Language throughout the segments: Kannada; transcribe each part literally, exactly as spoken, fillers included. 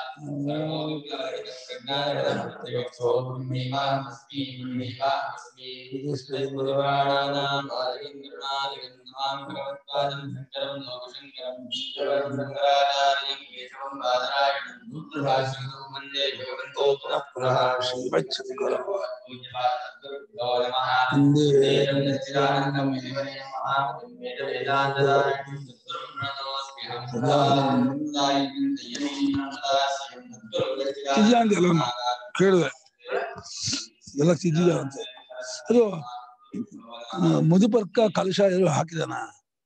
ಕೇಳಿದೆ ಎಲ್ಲ ತಿದ್ದಿದ ಅಂತೆ. ಅದು ಮಧುಪರ್ಕ ಕಲಶ ಎಲ್ಲ ಹಾಕಿದಾನ.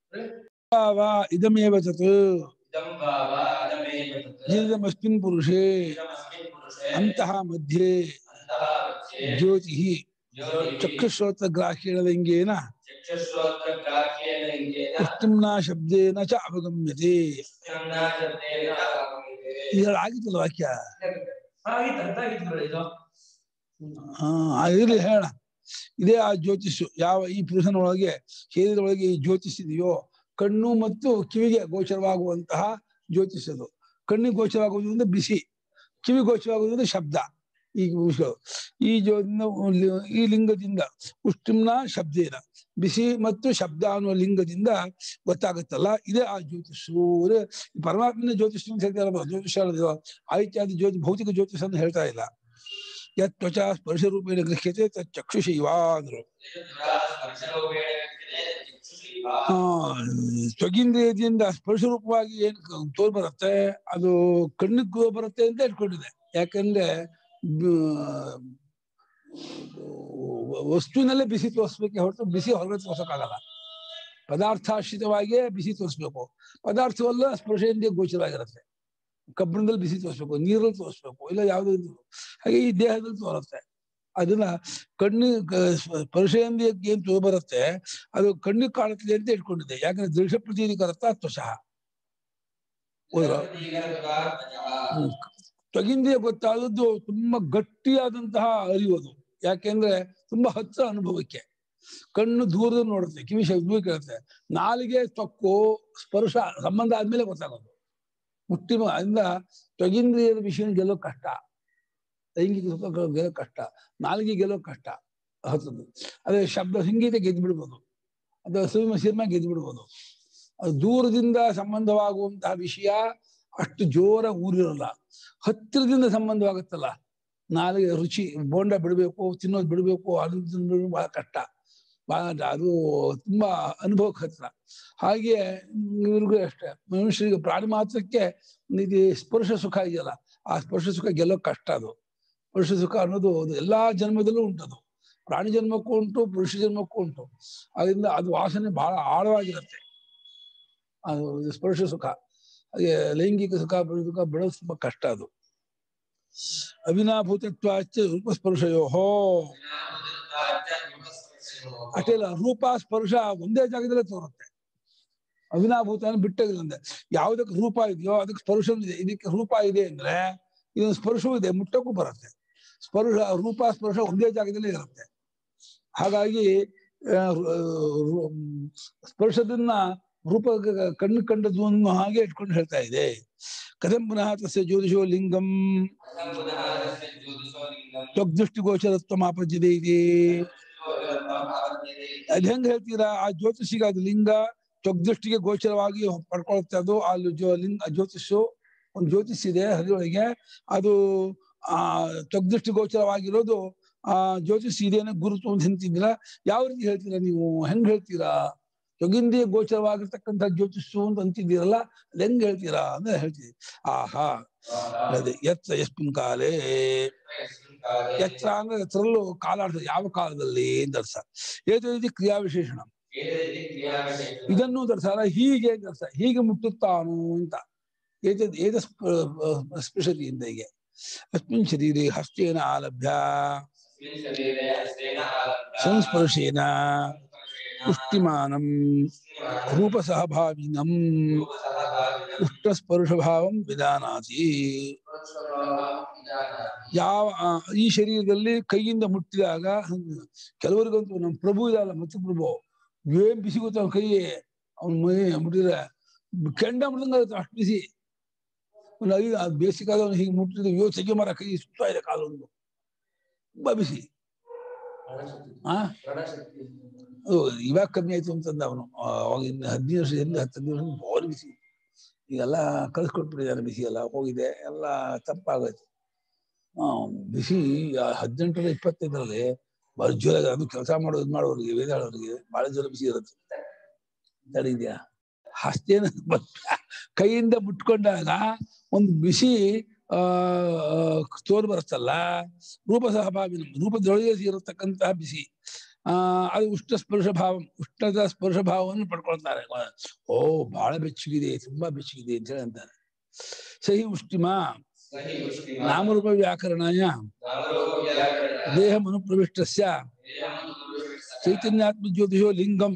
ಇದಮೇವ ತತ್ ಇದಮಸ್ಮಿನ್ ಪುರುಷೇ ಅಂತಹ ಮಧ್ಯೆ ಜ್ಯೋತಿ ಚಕ್ಷುಶ್ರೋತ್ರ ಗ್ರಾಹ್ಯೇಣ ಉಷ್ಟಿಮ್ನಾ ಶಬ್ದೇನ ಚ ಅವಗಮ್ಯತೆ. ಇದರಲ್ಲಿ ಆಗಿತ್ತಲ್ಲ ವಾಕ್ಯ. ಹಾ ಇರ್ಲಿ ಹೇಳ. ಇದೇ ಆ ಜ್ಯೋತಿಷು ಯಾವ ಈ ಪುರುಷನೊಳಗೆ ಶರೀರದೊಳಗೆ ಈ ಜ್ಯೋತಿಷಿದೆಯೋ ಕಣ್ಣು ಮತ್ತು ಕಿವಿಗೆ ಗೋಚರವಾಗುವಂತಹ ಜ್ಯೋತಿಷದು. ಕಣ್ಣಿಗೆ ಗೋಚರವಾಗುವುದರಿಂದ ಬಿಸಿ, ಕಿವಿ ಗೋಚರವಾಗುವುದರಿಂದ ಶಬ್ದ. ಈ ಈ ಜೋ ಈ ಲಿಂಗದಿಂದ ಉಷ್ಟಿಮ್ನ ಶಬ್ದೇನ ಬಿಸಿ ಮತ್ತು ಶಬ್ದ ಅನ್ನುವ ಲಿಂಗದಿಂದ ಗೊತ್ತಾಗುತ್ತಲ್ಲ, ಇದೇ ಆ ಜ್ಯೋತಿಷು. ಪರಮಾತ್ಮನ ಜ್ಯೋತಿಷ್ ಅಂತ ಹೇಳ್ತಾರಲ್ಲ, ಜ್ಯೋತಿಷ ಆಯ್ತಾದಿ ಜ್ಯೋತಿ ಭೌತಿಕ ಜ್ಯೋತಿಷ ಅಂತ ಹೇಳ್ತಾ ಇಲ್ಲ. ಯತ್ ತ್ವಚ ಸ್ಪರ್ಶ ರೂಪೇಣ ಗೃಹ್ಯತೆ ತತ್ ಚಕ್ಷುಷಿವಾ ಅಂದ್ರು. ಆ ತ್ವಗಿಂದ್ರಿಯದಿಂದ ಸ್ಪರ್ಶ ರೂಪವಾಗಿ ಏನ್ ತೋರ್ ಬರುತ್ತೆ ಅದು ಕಣ್ಣಿಗೆ ಬರುತ್ತೆ ಅಂತ ಇಟ್ಕೊಂಡಿದೆ. ಯಾಕಂದ್ರೆ ವಸ್ತುವಿನಲ್ಲೇ ಬಿಸಿ ತೋರಿಸ್ಬೇಕೆ ಹೊರತು ಬಿಸಿ ಹೊರಗಡೆ ತೋರ್ಸಕ್ಕಾಗಲ್ಲ. ಪದಾರ್ಥಾಶ್ರಿತವಾಗಿಯೇ ಬಿಸಿ ತೋರಿಸ್ಬೇಕು. ಪದಾರ್ಥವಲ್ಲ ಸ್ಪರ್ಶದಿಂದ ಗೋಚರವಾಗಿರುತ್ತೆ. ಕಬ್ಬಿಣದಲ್ಲಿ ಬಿಸಿ ತೋರಿಸ್ಬೇಕು, ನೀರಲ್ಲಿ ತೋರಿಸ್ಬೇಕು, ಇಲ್ಲ ಯಾವುದೋ ಹಾಗೆ ಈ ದೇಹದಲ್ಲಿ ತೋರುತ್ತೆ. ಅದನ್ನ ಕಣ್ಣಿ ಸ್ಪರ್ಶೇಂದ್ರಿಯಕ್ಕೆ ಏನ್ ತೋ ಬರುತ್ತೆ ಅದು ಕಣ್ಣಿಗೆ ಕಾಣುತ್ತದೆ ಅಂತ ಇಟ್ಕೊಂಡಿದೆ. ಯಾಕಂದ್ರೆ ದೃಶ್ಯ ಪ್ರತೀಕರತ್ತ ತ್ವಶಃ ತ್ವಗಿಂದ್ರಿಯ ಗೊತ್ತಾದದ್ದು ತುಂಬಾ ಗಟ್ಟಿಯಾದಂತಹ ಅರಿಯೋದು. ಯಾಕೆಂದ್ರೆ ತುಂಬಾ ಹತ್ತಿರ ಅನುಭವಕ್ಕೆ. ಕಣ್ಣು ದೂರದಲ್ಲಿ ನೋಡುತ್ತೆ, ಕಿವಿ ಶಬ್ದ ಕೇಳುತ್ತೆ, ನಾಲಿಗೆ ತೊಕ್ಕು ಸ್ಪರ್ಶ ಸಂಬಂಧ ಆದ್ಮೇಲೆ ಗೊತ್ತಾಗೋದು. ಮುಟ್ಟಿ ಅದರಿಂದ ತ್ವಗಿಂದ್ರಿಯದ ವಿಷಯ ಗೆಲ್ಲೋ ಕಷ್ಟ, ಲೈಂಗಿಕ ಸುಖ ಗೆಲ್ಲೋ ಕಷ್ಟ, ನಾಲಿಗೆ ಗೆಲ್ಲೋ ಕಷ್ಟ ಹತ್ತದು. ಅದೇ ಶಬ್ದ ಸಂಗೀತ ಗೆದ್ದು ಬಿಡ್ಬೋದು, ಅಥವಾ ಸಿನಿಮಾ ಸಿನಿಮಾ ಗೆದ್ದು ಬಿಡ್ಬೋದು. ಅದು ದೂರದಿಂದ ಸಂಬಂಧವಾಗುವಂತಹ ವಿಷಯ ಅಷ್ಟು ಜೋರ ಊರಿರಲ್ಲ. ಹತ್ತಿರದಿಂದ ಸಂಬಂಧವಾಗುತ್ತಲ್ಲ, ನಾಲಿಗೆ ರುಚಿ ಬೋಂಡ ಬಿಡಬೇಕು, ತಿನ್ನೋದು ಬಿಡಬೇಕು, ಅದು ತಿನ್ನೋದು ಬಹಳ ಕಷ್ಟ, ಬಹಳ ಅದು ತುಂಬಾ ಅನುಭವಕ್ಕೆ ಹತ್ರ. ಹಾಗೆ ಇವ್ರಿಗೂ ಅಷ್ಟೇ, ಮನುಷ್ಯರಿಗೆ ಪ್ರಾಣಿ ಮಾತ್ರಕ್ಕೆ ಇದು ಸ್ಪರ್ಶ ಸುಖ ಇದೆಯಲ್ಲ, ಆ ಸ್ಪರ್ಶ ಸುಖ ಗೆಲ್ಲೋ ಕಷ್ಟ. ಅದು ಸ್ಪರ್ಶ ಸುಖ ಅನ್ನೋದು ಅದು ಎಲ್ಲಾ ಜನ್ಮದಲ್ಲೂ ಉಂಟದು. ಪ್ರಾಣಿ ಜನ್ಮಕ್ಕೂ ಉಂಟು, ಪುರುಷ ಜನ್ಮಕ್ಕೂ ಉಂಟು. ಅದರಿಂದ ಅದು ವಾಸನೆ ಬಹಳ ಆಳವಾಗಿರುತ್ತೆ ಅದು ಸ್ಪರ್ಶ ಸುಖ. ಹಾಗೆ ಲೈಂಗಿಕ ಸುಖ ಸುಖ ಬಿಡೋದು ತುಂಬಾ ಕಷ್ಟ. ಅದು ಅವಿನಾಭೂತತ್ವಾಚ ರೂಪ ಸ್ಪರ್ಶಯೋ ಅಷ್ಟೇ ಇಲ್ಲ, ರೂಪ ಸ್ಪರ್ಶ ಒಂದೇ ಜಾಗದಲ್ಲೇ ತೋರುತ್ತೆ. ಅವಿನಾಭೂತ ಬಿಟ್ಟಂದೆ ಯಾವುದಕ್ಕೆ ರೂಪ ಇದೆಯೋ ಅದಕ್ಕೆ ಸ್ಪರ್ಶ ಇದೆ. ಇದಕ್ಕೆ ರೂಪ ಇದೆ ಅಂದ್ರೆ ಇದೊಂದು ಸ್ಪರ್ಶವೂ ಇದೆ, ಮುಟ್ಟಕ್ಕೂ ಬರುತ್ತೆ. ಸ್ಪರ್ಶ ರೂಪ ಸ್ಪರ್ಶ ಒಂದೇ ಜಾಗದಲ್ಲಿ ಇರುತ್ತೆ. ಹಾಗಾಗಿ ಸ್ಪರ್ಶದನ್ನ ರೂಪ ಕಣ್ಣು ಕಂಡದ್ದು ಅನ್ನೋ ಹಾಗೆ ಇಟ್ಕೊಂಡು ಹೇಳ್ತಾ ಇದೆ. ಕಥಂ ಪುನಃ ತಸ್ಯ ಜ್ಯೋತಿಷೋ ಲಿಂಗಂ ತ್ವಗ್ದೃಷ್ಟಿಗೋಚರತ್ವ ಆಪಜ್ಯತೆ ಇದೆ. ಅದ್ ಹೆಂಗ್ ಹೇಳ್ತೀರಾ? ಆ ಜ್ಯೋತಿಷಿಗೆ ಅದು ಲಿಂಗ ತ್ವಗ್ದೃಷ್ಟಿಗೆ ಗೋಚರವಾಗಿ ಪಡ್ಕೊಳುತ್ತೆ. ಅದು ಅಲ್ಲಿ ಜೋ ಲಿಂಗ ಜ್ಯೋತಿಷು ಒಂದು ಜ್ಯೋತಿಷ್ ಇದೆ ಹರಿಯೊಳಗೆ, ಅದು ಆ ತ್ವಗ್ದೃಷ್ಟಿ ಗೋಚರವಾಗಿರೋದು ಆ ಜ್ಯೋತಿಷ್ ಇದೇನ ಗುರುತು ಅಂತ ಅಂತಿದ್ದೀರಾ. ಯಾವ ರೀತಿ ಹೇಳ್ತೀರಾ ನೀವು? ಹೆಂಗ್ ಹೇಳ್ತೀರಾ? ತ್ವಗಿಂದ್ರಿಯ ಗೋಚರವಾಗಿರ್ತಕ್ಕಂಥ ಜ್ಯೋತಿಷು ಅಂತ ಅಂತಿದ್ದೀರಲ್ಲ, ಅದ್ ಹೆಂಗ್ ಹೇಳ್ತೀರಾ ಅಂದ್ರೆ ಹೇಳ್ತೀವಿ. ಆಹಾ ಅದೇ ಎತ್ತ ಎಸ್ಮಿನ್ ಕಾಲೇ, ಎತ್ತ ಅಂದ್ರೆ ಎತ್ತರಲ್ಲೂ ಕಾಲಾಡ್ತದೆ, ಯಾವ ಕಾಲದಲ್ಲಿ ಅಂತ ಅರ್ಥ. ಏತ ರೀತಿ ಕ್ರಿಯಾ ವಿಶೇಷಣ, ಇದನ್ನು ದರ್ಶನ ಹೀಗೆ ದರ್ಶ ಹೀಗೆ ಮುಟ್ಟುತ್ತಾನು ಅಂತ. ಏತ ಏತ ಸ್ಪೃಶತಿ ಅಂತ ಹೀಗೆ. ಅಸ್ಮಿನ್ ಶರೀರೆ ಹಸ್ತೇನ ಆಲಭ್ಯ ಸಂಸ್ಪರ್ಶೇನ ಪುಷ್ಟಿಮಾನಂ ರೂಪ ಸಹಭಾವಿನಂ ಉಷ್ಣಸ್ಪರ್ಶಭಾವಂ ವಿಧಾನಾತಿ. ಯಾವ ಈ ಶರೀರದಲ್ಲಿ ಕೈಯಿಂದ ಮುಟ್ಟಿದಾಗ, ಕೆಲವರಿಗಂತೂ ನಮ್ಮ ಪ್ರಭು ಇದಲ್ಲ, ಮತ್ತು ಪ್ರಭು ಏನ್ ಬಿಸಿ ಗೊತ್ತ ಕೈ, ಅವ್ನ ಮೈ ಮುಟ್ಟಿದ್ರೆ ಕೆಂಡ ಮುಟ್ಟಂಗ ಅಷ್ಟು ಬಿಸಿ. ಒಂದು ಐದು ಅದು ಬೇಸಿಕಾದ ಅವನು ಹೀಗೆ ಮುಟ್ಟಿದ್ರೆ ಅಯ್ಯೋ ಸೆಗೆ ಮರ ಕೈ ಸುತ್ತಾ ಇದೆ ಕಾಲೊಂದು ತುಂಬಾ ಬಿಸಿ. ಆ ಇವಾಗ ಕಮ್ಮಿ ಆಯ್ತು ಅಂತಂದ ಅವನು. ಅವಾಗ ಇನ್ನು ಹದಿನೈದು ವರ್ಷದಿಂದ ಹತ್ತು ಹದಿನೈದು ವರ್ಷ ಭಾರಿ ಬಿಸಿ. ಈಗೆಲ್ಲ ಕಳ್ಸಿಕೊಟ್ಬಿಟ್ಟಿದ್ದಾನೆ, ಬಿಸಿ ಎಲ್ಲ ಹೋಗಿದೆ, ಎಲ್ಲ ತಪ್ಪಾಗೈತೆ. ಆ ಬಿಸಿ ಹದಿನೆಂಟರ ಇಪ್ಪತ್ತೈದರಲ್ಲಿ ಬಹಳ ಜೋರಾಗಿ ಅದು ಕೆಲಸ ಮಾಡೋದು ಮಾಡೋರಿಗೆ ವೇದಾಳವರಿಗೆ ಬಹಳ ಜೋರ ಬಿಸಿ ಇರುತ್ತೆ. ತಡಿದ್ಯಾ ಅಷ್ಟೇನ ಕೈಯಿಂದ ಮುಟ್ಕೊಂಡಾಗ ಒಂದು ಬಿಸಿ ಆ ತೋರು ಬರುತ್ತಲ್ಲ, ರೂಪ ಸಹಭಾವಿನ ರೂಪದೊಳಗೆ ಇರತಕ್ಕಂತಹ ಬಿಸಿ. ಆ ಅದು ಉಷ್ಣ ಸ್ಪರ್ಶ ಭಾವ, ಉಷ್ಣದ ಸ್ಪರ್ಶ ಭಾವವನ್ನು ಪಡ್ಕೊಳ್ತಾರೆ. ಓ ಬಹಳ ಬೆಚ್ಚಗಿದೆ, ತುಂಬಾ ಬೆಚ್ಚಗಿದೆ ಅಂತ ಹೇಳಿ ಅಂತಾರೆ. ಸಹಿ ಉಷ್ಟಿಮ ನಾಮರೂಪ ವ್ಯಾಕರಣಾಯ ದೇಹ ಮನುಪ್ರವಿಷ್ಟಸ್ಯ ಚೈತನ್ಯಾತ್ಮ ಜ್ಯೋತಿಷೋ ಲಿಂಗಂ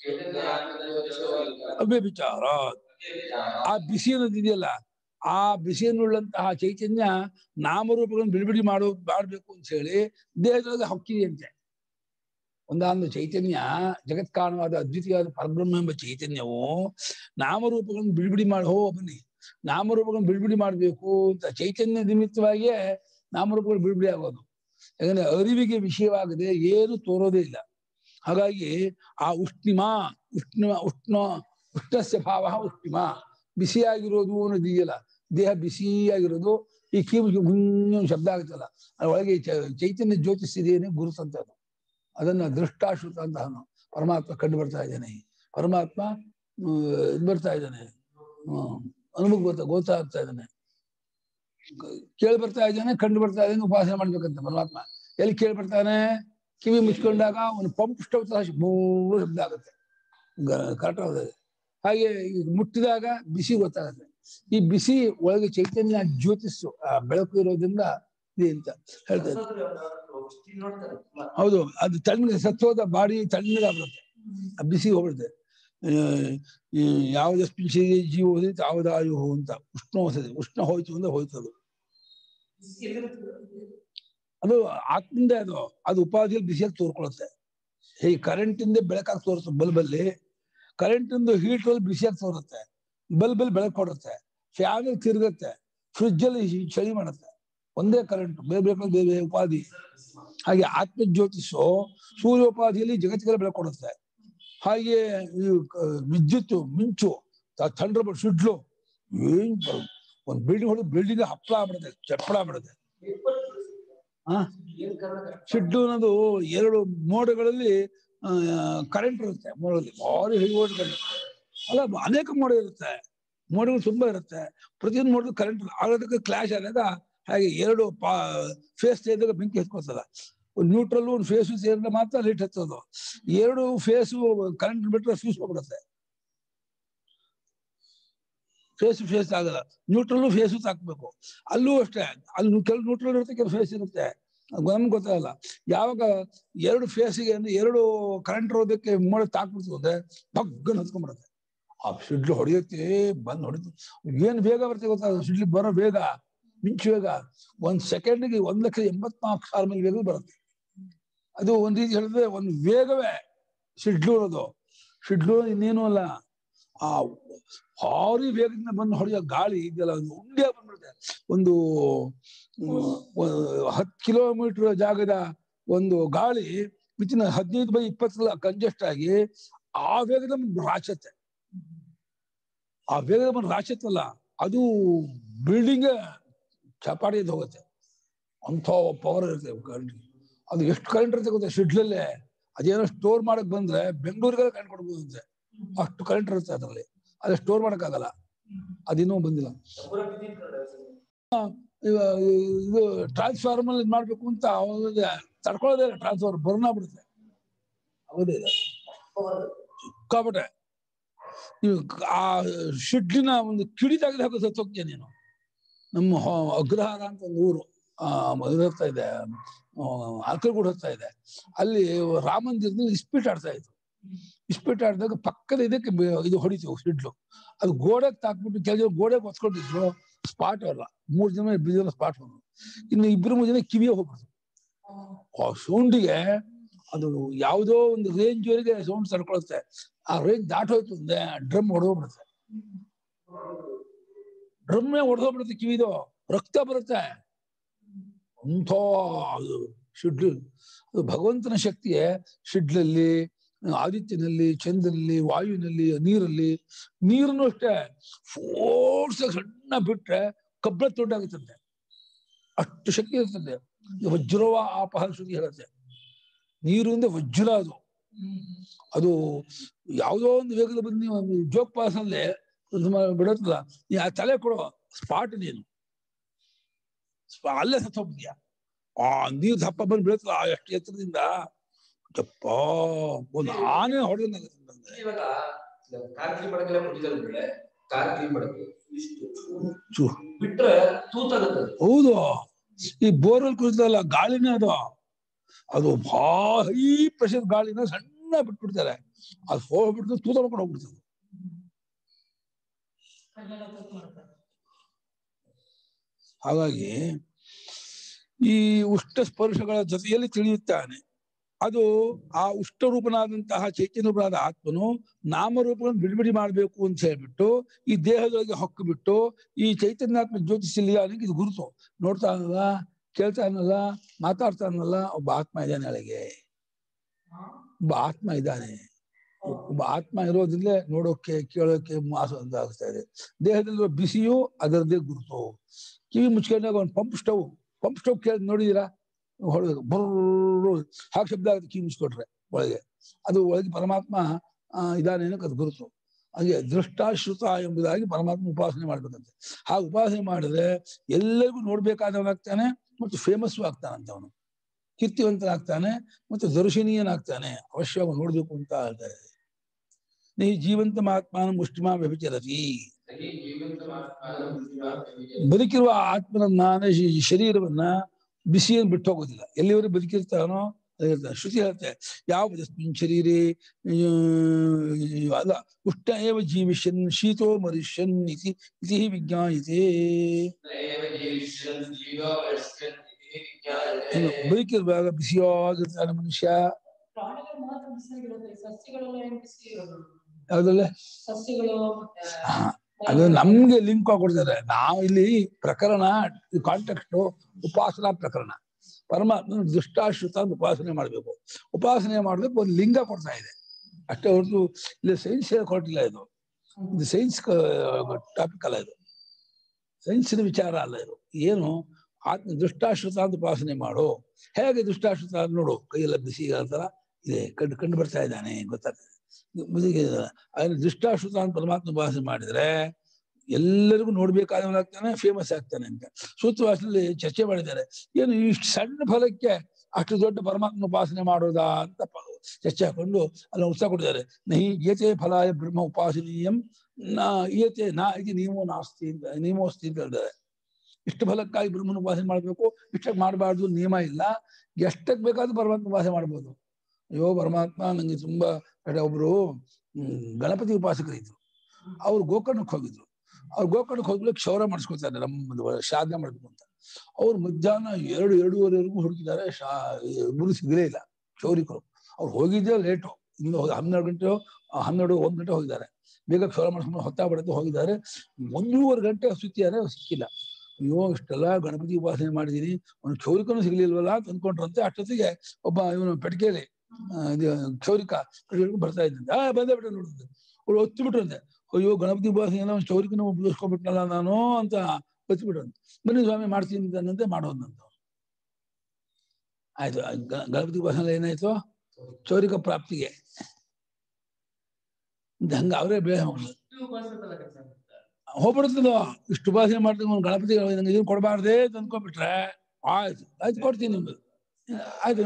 ಅವ್ಯಭಿಚಾರ. ಆ ಬಿಸಿ ಅನ್ನೋದಿದೆಯಲ್ಲ, ಆ ಬಿಸಿಯನ್ನುಳ್ಳಂತಹ ಚೈತನ್ಯ ನಾಮರೂಪಗಳನ್ನು ಬಿಡುಗಡೆ ಮಾಡೋ ಮಾಡಬೇಕು ಅಂತ ಹೇಳಿ ದೇಹದೊಳಗೆ ಹೊಕ್ಕಿದೆಯಂತೆ. ಒಂದಾದ ಚೈತನ್ಯ ಜಗತ್ಕಾರಣವಾದ ಅದ್ವಿತೀಯವಾದ ಪರಬ್ರಹ್ಮ ಎಂಬ ಚೈತನ್ಯವು ನಾಮರೂಪಗಳನ್ನು ಬಿಡುಗಡೆ ಮಾಡಿ ಹೋ ಬನ್ನಿ ನಾಮರೂಪಗಳನ್ನು ಬಿಡುಗಡೆ ಮಾಡಬೇಕು ಅಂತ ಚೈತನ್ಯ ನಿಮಿತ್ತವಾಗಿಯೇ ನಾಮರೂಪಗಳು ಬಿಡುಗಡೆ ಆಗೋದು. ಯಾಕಂದ್ರೆ ಅರಿವಿಗೆ ವಿಷಯವಾಗದೆ ಏನು ತೋರೋದೇ ಇಲ್ಲ. ಹಾಗಾಗಿ ಆ ಉಷ್ಣಿಮ ಉಷ್ಣ ಉಷ್ಣ ಉಷ್ಣಸ್ಯ ಭಾವ ಉಷ್ಣಿಮ, ಬಿಸಿಯಾಗಿರೋದು ಅನ್ನೋದಿದೆಯಲ್ಲ, ದೇಹ ಬಿಸಿಯಾಗಿರೋದು. ಈ ಕಿವಿ ಗುಂಜು ಶಬ್ದ ಆಗುತ್ತಲ್ಲ, ಅದರೊಳಗೆ ಚೈತನ್ಯ ಜ್ಯೋತಿಸಿದೇನೆ ಗುರುತಂತ ಅದು. ಅದನ್ನ ದೃಷ್ಟಾಶ್ರುತ ಅಂತ ಪರಮಾತ್ಮ ಕಂಡು ಬರ್ತಾ ಇದ್ದಾನೆ. ಪರಮಾತ್ಮ ಇದು ಬರ್ತಾ ಇದ್ದಾನೆ, ಅನುಭವ ಗೊತ್ತಾ ಗೊತ್ತಾಗ್ತಾ ಇದ್ದಾನೆ, ಕೇಳಿ ಬರ್ತಾ ಇದ್ದಾನೆ, ಕಂಡು ಬರ್ತಾ ಇದ್ದಾನೆ. ಉಪಾಸನೆ ಮಾಡ್ಬೇಕಂತ ಪರಮಾತ್ಮ. ಎಲ್ಲಿ ಕೇಳಿ ಬರ್ತಾನೆ? ಕಿವಿ ಮುಚ್ಕೊಂಡಾಗ ಒಂದು ಪಂಪ್ ಸ್ಟವ್ ಮೂರು ಶಬ್ದ ಆಗುತ್ತೆ, ಕರೆಕ್ಟ್ ಆಗುತ್ತೆ. ಹಾಗೆ ಮುಟ್ಟಿದಾಗ ಬಿಸಿ ಗೊತ್ತಾಗುತ್ತೆ. ಈ ಬಿಸಿ ಒಳಗೆ ಚೈತನ್ಯ ಜ್ಯೋತಿಸ್ಸು ಬೆಳಕು ಇರೋದ್ರಿಂದ ಇದೆ ಅಂತ ಹೇಳ್ತಾರೆ. ಹೌದು, ಅದು ತಣ್ಣಗೆ ಸತ್ವದ ಬಾಡಿ ತಣ್ಣಗಾಗ್ಬಿಡುತ್ತೆ, ಆ ಬಿಸಿ ಹೋಗ್ಬಿಡುತ್ತೆ. ಯಾವುದಷ್ಟು ಜೀವ ಹೋದಿತ್ತು ಯಾವುದಾಯು ಅಂತ ಉಷ್ಣ ಹೋಗ್ತದೆ. ಉಷ್ಣ ಹೋಯ್ತು ಅಂದ್ರೆ ಹೋಯ್ತು. ಅದು ಅದು ಆತ್ಮಿಂದ ಅದು ಅದು ಉಪಾಧಿಯಲ್ಲಿ ಬಿಸಿಯಾಗಿ ತೋರ್ಕೊಳ್ಳುತ್ತೆ. ಈ ಕರೆಂಟಿಂದ ಬೆಳಕಾಗಿ ತೋರುತ್ತೆ. ಬಲ್ಬಲ್ಲಿ ಕರೆಂಟಿಂದ ಹೀಟ್ ಅಲ್ಲಿ ಬಿಸಿಯಾಗಿ ತೋರುತ್ತೆ, ಬಲ್ಬಲ್ಲಿ ಬೆಳಕು ಕೊಡುತ್ತೆ, ಫ್ಯಾನ್ ತಿರುಗುತ್ತೆ, ಫ್ರಿಜ್ ಅಲ್ಲಿ ಚಳಿ ಮಾಡುತ್ತೆ. ಒಂದೇ ಕರೆಂಟ್, ಬೇರೆ ಬೇರೆ ಬೇರೆ ಉಪಾಧಿ. ಹಾಗೆ ಆತ್ಮ ಜ್ಯೋತಿಷು ಸೂರ್ಯೋಪಾಧಿಯಲ್ಲಿ ಜಗತ್ತಿಗೆಲ್ಲ ಬೆಳಕು ಕೊಡುತ್ತೆ. ಹಾಗೆ ಈ ವಿದ್ಯುತ್ ಮಿಂಚು, ಥಂಡರ್ ಬೋಲ್ಟ್, ಸಿಡ್ಲು, ಏನ್ ಒಂದು ಬಿಲ್ಡಿಂಗ್ ಹೊಡೆದು ಬಿಲ್ಡಿಂಗ್ ಹಪ್ಪಳ ಆಗ್ಬಿಡುತ್ತೆ, ಚಪ್ಪಳ ಆಗ್ಬಿಡುತ್ತೆ. ಆ ಸಿಡ್ಲು ಅನ್ನೋದು ಎರಡು ಮೋಡಗಳಲ್ಲಿ ಕರೆಂಟ್ ಇರುತ್ತೆ. ಮೋಡಲ್ಲಿ ಭಾರಿ ಹೈ ವೋಲ್ಟ್ ಕರೆಂಟ್ ಅಲ್ಲ, ಅನೇಕ ಮೋಡ ಇರುತ್ತೆ, ಮೋಡಗಳು ತುಂಬಾ ಇರುತ್ತೆ. ಪ್ರತಿಯೊಂದು ಮೋಡದಲ್ಲಿ ಕರೆಂಟ್ ಆಗೋದಕ್ಕೆ ಕ್ಲಾಶ್ ಆದಾಗ ಹಾಗೆ ಎರಡು ಪಾ ಫೇಸ್ ಸೇರಿದಾಗ ಬೆಂಕಿ ಹತ್ಕೊಳ್ತದ. ಒಂದು ನ್ಯೂಟ್ರಲ್ ಒಂದು ಫೇಸು ಸೇರಿದ್ರೆ ಮಾತ್ರ ಲೈಟ್ ಹತ್ತೋದು. ಎರಡು ಫೇಸು ಕರೆಂಟ್ ಬಿಟ್ಟರೆ ಫ್ಯೂಸ್ ಹೋಗ್ಬಿಡುತ್ತೆ. ಫೇಸ್ ಫೇಸ್ ಆಗಲ್ಲ, ನ್ಯೂಟ್ರಲ್ ಫೇಸು ಹಾಕ್ಬೇಕು. ಅಲ್ಲೂ ಅಷ್ಟೇ, ಅಲ್ಲಿ ಕೆಲವು ನ್ಯೂಟ್ರಲ್ ಇರುತ್ತೆ, ಕೆಲವು ಫೇಸ್ ಇರುತ್ತೆ, ನಮ್ಗೆ ಗೊತ್ತಾಗಲ್ಲ. ಯಾವಾಗ ಎರಡು ಫೇಸಿಗೆ ಅಂದ್ರೆ ಎರಡು ಕರೆಂಟ್ ಇರೋದಕ್ಕೆ ಮೋಡ ತಾಕ್ಬಿಡ್ತು ಅಂದ್ರೆ ಬಗ್ಗನ್ ಹತ್ಕೊಂಡ್ಬಿಡುತ್ತೆ. ಆ ಸಿಡ್ಲು ಹೊಡೆಯುತ್ತೆ, ಬಂದ್ ಹೊಡಿತು. ಏನ್ ಬೇಗ ಬರ್ತದೆ ಗೊತ್ತಾಗ, ಸಿಡ್ಲಿ ಬರೋ ಬೇಗ, ಮಿಂಚು ಬೇಗ ಒಂದ್ ಸೆಕೆಂಡ್ಗೆ ಒಂದ್ ಲಕ್ಷ ಎಂಬತ್ನಾಲ್ಕು ಸಾವಿರ ಮೈಲ್ ವೇಗ ಬರುತ್ತೆ. ಅದು ಒಂದ್ ರೀತಿ ಹೇಳಿದ್ರೆ ಒಂದು ವೇಗವೇ ಸಿಡ್ಲು ಇರೋದು. ಸಿಡ್ಲು ಇನ್ನೇನು ಅಲ್ಲ, ಆ ಭಾರಿ ವೇಗದಿಂದ ಬಂದು ಹೊಡೆಯೋ ಗಾಳಿ ಇದೆಲ್ಲ ಒಂದು ಉಂಡೆ ಬಂದ್ಬಿಡುತ್ತೆ. ಒಂದು ಹತ್ತು ಕಿಲೋಮೀಟರ್ ಜಾಗದ ಒಂದು ಗಾಳಿ ವಿತಿನ್ ಹದಿನೈದು ಬೈ ಇಪ್ಪತ್ತಲ್ಲ ಕಂಜೆಸ್ಟ್ ಆಗಿ ಆ ವೇಗದ ರಾಚತ್ತೆ. ಆ ವೇಗದ ಬಂದು ರಾಚತ್ತಲ್ಲ, ಅದು ಬಿಲ್ಡಿಂಗ್ ಚಪಾಟಿಗೆ ಹೋಗುತ್ತೆ. ಅಂಥ ಪವರ್ ಇರುತ್ತೆ ಕರೆಂಟ್. ಅದು ಎಷ್ಟು ಕರೆಂಟ್ ಇರುತ್ತೆ ಗೊತ್ತಾ ಸಿಡ್ಲಲ್ಲೇ. ಅದೇನೋ ಸ್ಟೋರ್ ಮಾಡಕ್ ಬಂದ್ರೆ ಬೆಂಗಳೂರಿಗೆ ಕರೆಂಟ್ ಕೊಡ್ಬೋದು ಅಂತೆ, ಅಷ್ಟು ಕರೆಂಟ್ ಇರುತ್ತೆ ಅದರಲ್ಲಿ. ಅದೇ ಸ್ಟೋರ್ ಮಾಡಕ್ ಆಗಲ್ಲ, ಅದಿನ್ನೂ ಬಂದಿಲ್ಲ. ಇದು ಟ್ರಾನ್ಸ್ಫಾರ್ಮರ್ ಇದು ಮಾಡ್ಬೇಕು ಅಂತ ತಡ್ಕೊಳ್ಳೋದೇ ಇಲ್ಲ, ಟ್ರಾನ್ಸ್ಫಾರ್ಮರ್ ಬರ್ನ್ ಆಗ್ಬಿಡುತ್ತೆ. ಹೌದೇ ಸಿಕ್ಕಾಪಟ್ಟೆ. ನೀವು ಆ ಶಿಡ್ಲಿನ ಒಂದು ಕಿಡಿ ತೆಗೆದು ಹಾಕೋ ಸತ್ತೋಗ್ತೀಯ ನೀನು. ನಮ್ಮ ಅಗ್ರಹಾರ ಅಂತ ಒಂದು ಊರು ಆ ಇದು ಹೋಗ್ತಾ ಇದೆ, ಅಲ್ಕಲ್ಗೂಡ್ ಹೋಗ್ತಾ ಇದೆ. ಅಲ್ಲಿ ರಾಮ ಮಂದಿರದಲ್ಲಿ ಇಸ್ಪೀಟ್ ಆಡ್ತಾ ಇದ್ರು. ಇಸ್ಪೀಟ್ ಆಡಿದಾಗ ಪಕ್ಕದ ಇದಕ್ಕೆ ಇದು ಹೊಡಿತು ಸಿಡ್ಲು. ಅದು ಗೋಡೆಗೆ ತಾಕ್ಬಿಟ್ಟು ಕೆಲವು ಗೋಡೆಗೆ ಹೊತ್ಕೊಂಡಿದ್ರು, ಸ್ಪಾಟ್ ಅಲ್ಲ, ಮೂರ್ ಜನ ಬಿದ್ದ ಸ್ಪಾಟ್ ಹೋದ್ರು. ಇನ್ನು ಇಬ್ರು ಮೂರು ಜನ ಕಿವಿಯೇ ಹೋಗ್ಬಿಡ್ತು. ಆ ಸೌಂಡಿಗೆ ಅದು ಯಾವುದೋ ಒಂದು ರೇಂಜ್ ವರೆಗೆ ಸೌಂಡ್ ತಡ್ಕೊಳುತ್ತೆ. ಆ ರೇಂಜ್ ದಾಟೋಯ್ತು ಅಂದ್ರೆ ಡ್ರಮ್ ಹೊಡೆದೋಗ್ಬಿಡುತ್ತೆ. ಡ್ರಮ್ಮೆ ಹೊಡೆದೋಗ್ಬಿಡುತ್ತೆ ಕಿವಿದು, ರಕ್ತ ಬರುತ್ತೆ ಅಂಥ ಅದು ಶಿಡ್ಲು. ಅದು ಭಗವಂತನ ಶಕ್ತಿಯೇ ಶಿಡ್ಲಲ್ಲಿ, ಆದಿತ್ಯನಲ್ಲಿ, ಚಂದ್ರನಲ್ಲಿ, ವಾಯುವಿನಲ್ಲಿ, ನೀರಲ್ಲಿ. ನೀರನ್ನು ಅಷ್ಟೇ ಫೋರ್ಸ್ ಸಣ್ಣ ಬಿಟ್ರೆ ಕಬ್ಬಳ ತೊಡ್ಡಾಗುತ್ತಂತೆ, ಅಷ್ಟು ಶಕ್ತಿ ಇರ್ತದೆ. ವಜ್ರವ ಆಪಹ ಶ್ರುತಿ ಹೇಳುತ್ತೆ. ನೀರು ಅಂದ್ರೆ ವಜ್ರ, ಅದು ಅದು ಯಾವುದೋ ಒಂದು ವೇಗದ ಬಂದು ನೀವು ಜೋಗ್ ಪಾಸಲ್ಲಿ ಬಿಡತ್ತಲ್ಲ, ನೀ ಆ ತಲೆ ಕೊಡೋ ಸ್ಪಾಟ್ ನೀನು ಅಲ್ಲೇ ಸತ್ತು ಹೋಗ್ತೀಯ. ಆ ನೀರು ದಪ್ಪ ಬಂದು ಬೀಳತ್ತಲ್ಲ ಎಷ್ಟು ಎತ್ತರದಿಂದ, ಜಪ್ಪ ಒಂದು ಆನೆ ಹೊಡೆದಂಗಾಗುತ್ತೆ. ಹೌದು, ಈ ಬೋರ್ವೆಲ್ ಕುಡಿತಲ್ಲ ಗಾಳಿನೇ ಅದು, ಅದು ಭಾರಿ ಪ್ರೆಷರ್ ಗಾಳಿನ ಸಣ್ಣ ಬಿಟ್ಬಿಡ್ತಾರೆ, ಅದು ಹೋಗ್ಬಿಡ್ತು ತೂತ ಮಾಡ್ಕೊಂಡು ಹೋಗ್ಬಿಡ್ತದೆ. ಹಾಗಾಗಿ ಈ ಉಷ್ಟ ಸ್ಪರ್ಶಗಳ ಜೊತೆಯಲ್ಲಿ ತಿಳಿಯುತ್ತಾನೆ. ಅದು ಆ ಉಷ್ಟರೂಪನಾದಂತಹ ಚೈತನ್ಯ ರೂಪನಾದ ಆತ್ಮನು ನಾಮರೂಪಗಳನ್ನು ಬಿಡುಗಡೆ ಮಾಡಬೇಕು ಅಂತ ಹೇಳ್ಬಿಟ್ಟು ಈ ದೇಹದೊಳಗೆ ಹೊಕ್ಕು ಬಿಟ್ಟು ಈ ಚೈತನ್ಯಾತ್ಮ ಜ್ಯೋತಿಷಿಲ್ಲ ಅನ್ನೋಕೆ ಇದು ಗುರುತು. ನೋಡ್ತಾ ಅನ್ನಲ್ಲ, ಕೇಳ್ತಾ ಅನ್ನಲ್ಲ, ಮಾತಾಡ್ತಾ ಅನ್ನಲ್ಲ, ಒಬ್ಬ ಆತ್ಮ ಇದ್ದಾನೆ ಒಳಗೆ, ಒಬ್ಬ ಆತ್ಮ ಇದ್ದಾನೆ. ಒಬ್ಬ ಆತ್ಮ ಇರೋದ್ರಲ್ಲೇ ನೋಡೋಕೆ ಕೇಳೋಕೆ ಮಾಸ ಅಂತ ಆಗ್ತಾ ಇದೆ. ದೇಹದಲ್ಲಿರೋ ಬಿಸಿಯು ಅದರದ್ದೇ ಗುರುತು. ಕಿವಿ ಮುಚ್ಕೊಂಡಾಗ ಒಂದು ಪಂಪ್ ಸ್ಟವ್ ಪಂಪ್ ಸ್ಟವ್ ಕೇಳಿ ನೋಡಿದೀರಾ, ಹೊಡೆದು ಬರ್ರು ಹಾಗೆ ಶಬ್ದ ಆಗುತ್ತೆ ಕಿವಿ ಮುಚ್ಕೊಟ್ರೆ ಒಳಗೆ, ಅದು ಒಳಗೆ ಪರಮಾತ್ಮ ಇದಾನೆ ಅನ್ನೋಕೆ ಅದು ಗುರುತು. ಹಾಗೆ ದೃಷ್ಟಾಶ್ರುತ ಎಂಬುದಾಗಿ ಪರಮಾತ್ಮ ಉಪಾಸನೆ ಮಾಡ್ಬೇಕಂತೆ. ಹಾಗೆ ಉಪಾಸನೆ ಮಾಡಿದ್ರೆ ಎಲ್ಲರಿಗೂ ನೋಡ್ಬೇಕಾದವನಾಗ್ತಾನೆ ಮತ್ತು ಫೇಮಸ್ಸು ಆಗ್ತಾನಂತೆ, ಅವನು ಕೀರ್ತಿವಂತನಾಗ್ತಾನೆ ಮತ್ತು ದರ್ಶನೀಯನಾಗ್ತಾನೆ. ಅವಶ್ಯವಾಗಿ ನೋಡ್ಬೇಕು ಅಂತ ಹೇಳ್ತಾರೆ. ನೀ ಜೀವಂತ ಮಹಾತ್ಮಾನ ಮುಷ್ಟಿಮಾ ವ್ಯಭಿಚರತಿ, ಬದುಕಿರುವ ಆತ್ಮನನ್ನ ಶರೀರವನ್ನ ಬಿಸಿಯನ್ನು ಬಿಟ್ಟು ಹೋಗೋದಿಲ್ಲ, ಎಲ್ಲಿವರೆಗೆ ಬದುಕಿರ್ತಾನೋ ಅದಿರ್ತಾನೆ. ಶ್ರುತಿ ಹೇಳುತ್ತೆ ಯಾವ ಶರೀರೇ ಅಲ್ಲ ಉಷ್ಟ ಏವ ಜೀವಿಷ್ಯನ್ ಶೀತೋ ಮರಿಷ್ಯನ್ ಇತಿ ಇತಿ ವಿಜ್ಞಾಯತೆ. ಬದುಕಿರುವಾಗ ಬಿಸಿಯಾಗಿರ್ತಾನೆ ಮನುಷ್ಯ. ಯಾವ್ದಲ್ಲ ಅದು ನಮ್ಗೆ ಲಿಂಕ್ ಆಗಿಕೊಡ್ತಾರೆ. ನಾವು ಇಲ್ಲಿ ಪ್ರಕರಣ ಕಾಂಟೆಕ್ಸ್ಟ್ ಉಪಾಸನಾ ಪ್ರಕರಣ. ಪರಮಾತ್ಮ ದುಷ್ಟಾಶ್ರುತ ಅಂತ ಉಪಾಸನೆ ಮಾಡ್ಬೇಕು. ಉಪಾಸನೆ ಮಾಡ್ಬೇಕು ಒಂದು ಲಿಂಗ ಕೊಡ್ತಾ ಇದೆ ಅಷ್ಟೇ ಹೊರತು ಇಲ್ಲಿ ಸೈನ್ಸ್ ಕೊಟ್ಟಿಲ್ಲ. ಇದು ಇದು ಸೈನ್ಸ್ ಟಾಪಿಕ್ ಅಲ್ಲ, ಇದು ಸೈನ್ಸಿನ ವಿಚಾರ ಅಲ್ಲ. ಇದು ಏನು ಆತ್ಮ ದುಷ್ಟಾಶ್ರುತ ಅಂತ ಉಪಾಸನೆ ಮಾಡು. ಹೇಗೆ ದುಷ್ಟಾಶ್ರುತ ಅಂತ ನೋಡು, ಕೈಯೆಲ್ಲ ಬಿಸಿ ತರ ಇದೆ, ಕಂಡು ಕಂಡು ಬರ್ತಾ ಇದ್ದಾನೆ ಗೊತ್ತಾಗ್ತದೆ. ಅದನ್ನ ದುಷ್ಟಾಶ್ರುತ ಅಂತ ಪರಮಾತ್ಮ ಉಪಾಸನೆ ಮಾಡಿದ್ರೆ ಎಲ್ಲರಿಗೂ ನೋಡ್ಬೇಕಾದವನಾಗ್ತಾನೆ, ಫೇಮಸ್ ಆಗ್ತಾನೆ ಅಂತ ಸೂತ್ರವಾಸನಲ್ಲಿ ಚರ್ಚೆ ಮಾಡಿದ್ದಾರೆ. ಏನು ಇಷ್ಟು ಸಣ್ಣ ಫಲಕ್ಕೆ ಅಷ್ಟು ದೊಡ್ಡ ಪರಮಾತ್ಮ ಉಪಾಸನೆ ಮಾಡೋದಾ ಅಂತ ಚರ್ಚೆ ಹಾಕೊಂಡು ಅಲ್ಲಿ ಉತ್ಸಾಹ ಕೊಟ್ಟಿದ್ದಾರೆ. ನಹಿ ಏತೆ ಫಲಾಯ ಬ್ರಹ್ಮ ಉಪಾಸನೀಯಂ ನಾ ಏತೆ ನಾ ಇದು ನಿಯಮೋ ನಾಸ್ತಿ ಅಂತ ನಿಯಮೋಸ್ತಿ ಅಂತ ಹೇಳಿದ್ದಾರೆ. ಇಷ್ಟು ಫಲಕ್ಕಾಗಿ ಬ್ರಹ್ಮನ ಉಪಾಸನೆ ಮಾಡ್ಬೇಕು, ಇಷ್ಟಕ್ಕೆ ಮಾಡಬಾರ್ದು ನಿಯಮ ಇಲ್ಲ. ಎಷ್ಟಕ್ಕೆ ಬೇಕಾದ್ರೂ ಪರಮಾತ್ಮ ಉಪಾಸನೆ ಮಾಡ್ಬೋದು. ಅಯ್ಯೋ ಪರಮಾತ್ಮ ನಂಗೆ ತುಂಬಾ ಒಬ್ರು ಹ್ಮ್ ಗಣಪತಿ ಉಪಾಸಕರು ಇದ್ರು. ಅವ್ರು ಗೋಕರ್ಣಕ್ಕೆ ಹೋಗಿದ್ರು. ಅವ್ರು ಗೋಕರ್ಣಕ್ಕೆ ಹೋಗ್ಲಿಕ್ಕೆ ಕ್ಷೌರ ಮಾಡಿಸ್ಕೊತಾರೆ, ನಮ್ಮ ಶ್ರಾದ್ದ ಮಾಡ್ಬೇಕು ಅಂತ. ಅವ್ರು ಮಧ್ಯಾಹ್ನ ಎರಡು ಎರಡೂವರೆವರೆಗೂ ಹುಡುಕಿದ್ದಾರೆ, ಶಾ ಇಬ್ಬರು ಸಿಗಲೇ ಇಲ್ಲ ಕ್ಷೌರಿಕರು. ಅವ್ರು ಹೋಗಿದ್ದೇ ಲೇಟು, ಇನ್ನು ಹನ್ನೆರಡು ಗಂಟೆ ಹನ್ನೆರಡು ಒಂದ್ ಗಂಟೆ ಹೋಗಿದ್ದಾರೆ. ಬೇಗ ಕ್ಷೌರ ಮಾಡಿಸ್ಕೊಂಡು ಹೊತ್ತಾಗ್ಬಿಡುತ್ತೆ ಹೋಗಿದ್ದಾರೆ. ಒಂದೂವರೆ ಗಂಟೆ ಸುತ್ತಿದ್ದಾರೆ, ಸಿಕ್ಕಿಲ್ಲ. ಅಯ್ಯೋ ಇಷ್ಟೆಲ್ಲ ಗಣಪತಿ ಉಪಾಸನೆ ಮಾಡಿದೀನಿ, ಒಂದು ಕ್ಷೌರಿಕನು ಸಿಗ್ಲಿಲ್ವಲ್ಲ ಅಂತ ಅಂದ್ಕೊಂಡ್ರಂತೆ. ಅಷ್ಟೊತ್ತಿಗೆ ಒಬ್ಬ ಇವನು ಪೆಟ್ಟಿಗೆಯಲ್ಲಿ ಕ್ಷೌರಿಕ ಬರ್ತಾ ಇದ್ದಂತೆ. ಆ ಬಂದೇ ಬಿಟ್ರೆ ನೋಡಿದ್ರೆ ಅವ್ರು ಒತ್ತಿ ಬಿಟ್ರಂತೆ. ಅಯ್ಯೋ ಗಣಪತಿ ಉಪಾಸನೆ ಒಂದು ಕ್ಷೌರಿಕನ ಉಪಯೋಗಿಸ್ಕೊಂಡ್ಬಿಟ್ನಲ್ಲ ನಾನು ಅಂತ ಒತ್ತಿ ಬಿಟ್ರಂತೆ. ಬನ್ನಿ ಸ್ವಾಮಿ ಮಾಡ್ತೀನಿ ಅನ್ನಂತೆ ಮಾಡೋದಂತ. ಆಯ್ತು, ಗಣಪತಿ ಉಪಾಸನೆ ಏನಾಯ್ತು, ಕ್ಷೌರಿಕ ಪ್ರಾಪ್ತಿಗೆ ಹಂಗ ಅವರೇ ಬೇಡ ಹೋಗ್ಬಿಡ್ತದ. ಇಷ್ಟು ಉಪಾಸನೆ ಮಾಡ್ತೀವಿ ಒಂದು ಗಣಪತಿ ಇದನ್ನು ಕೊಡಬಾರ್ದೇ ಅಂತ ಅಂದ್ಕೊಂಡ್ಬಿಟ್ರೆ ಆಯ್ತು ಆಯ್ತು ಕೊಡ್ತೀನಿ ನಿಮ್ದು ಆಯ್ತು.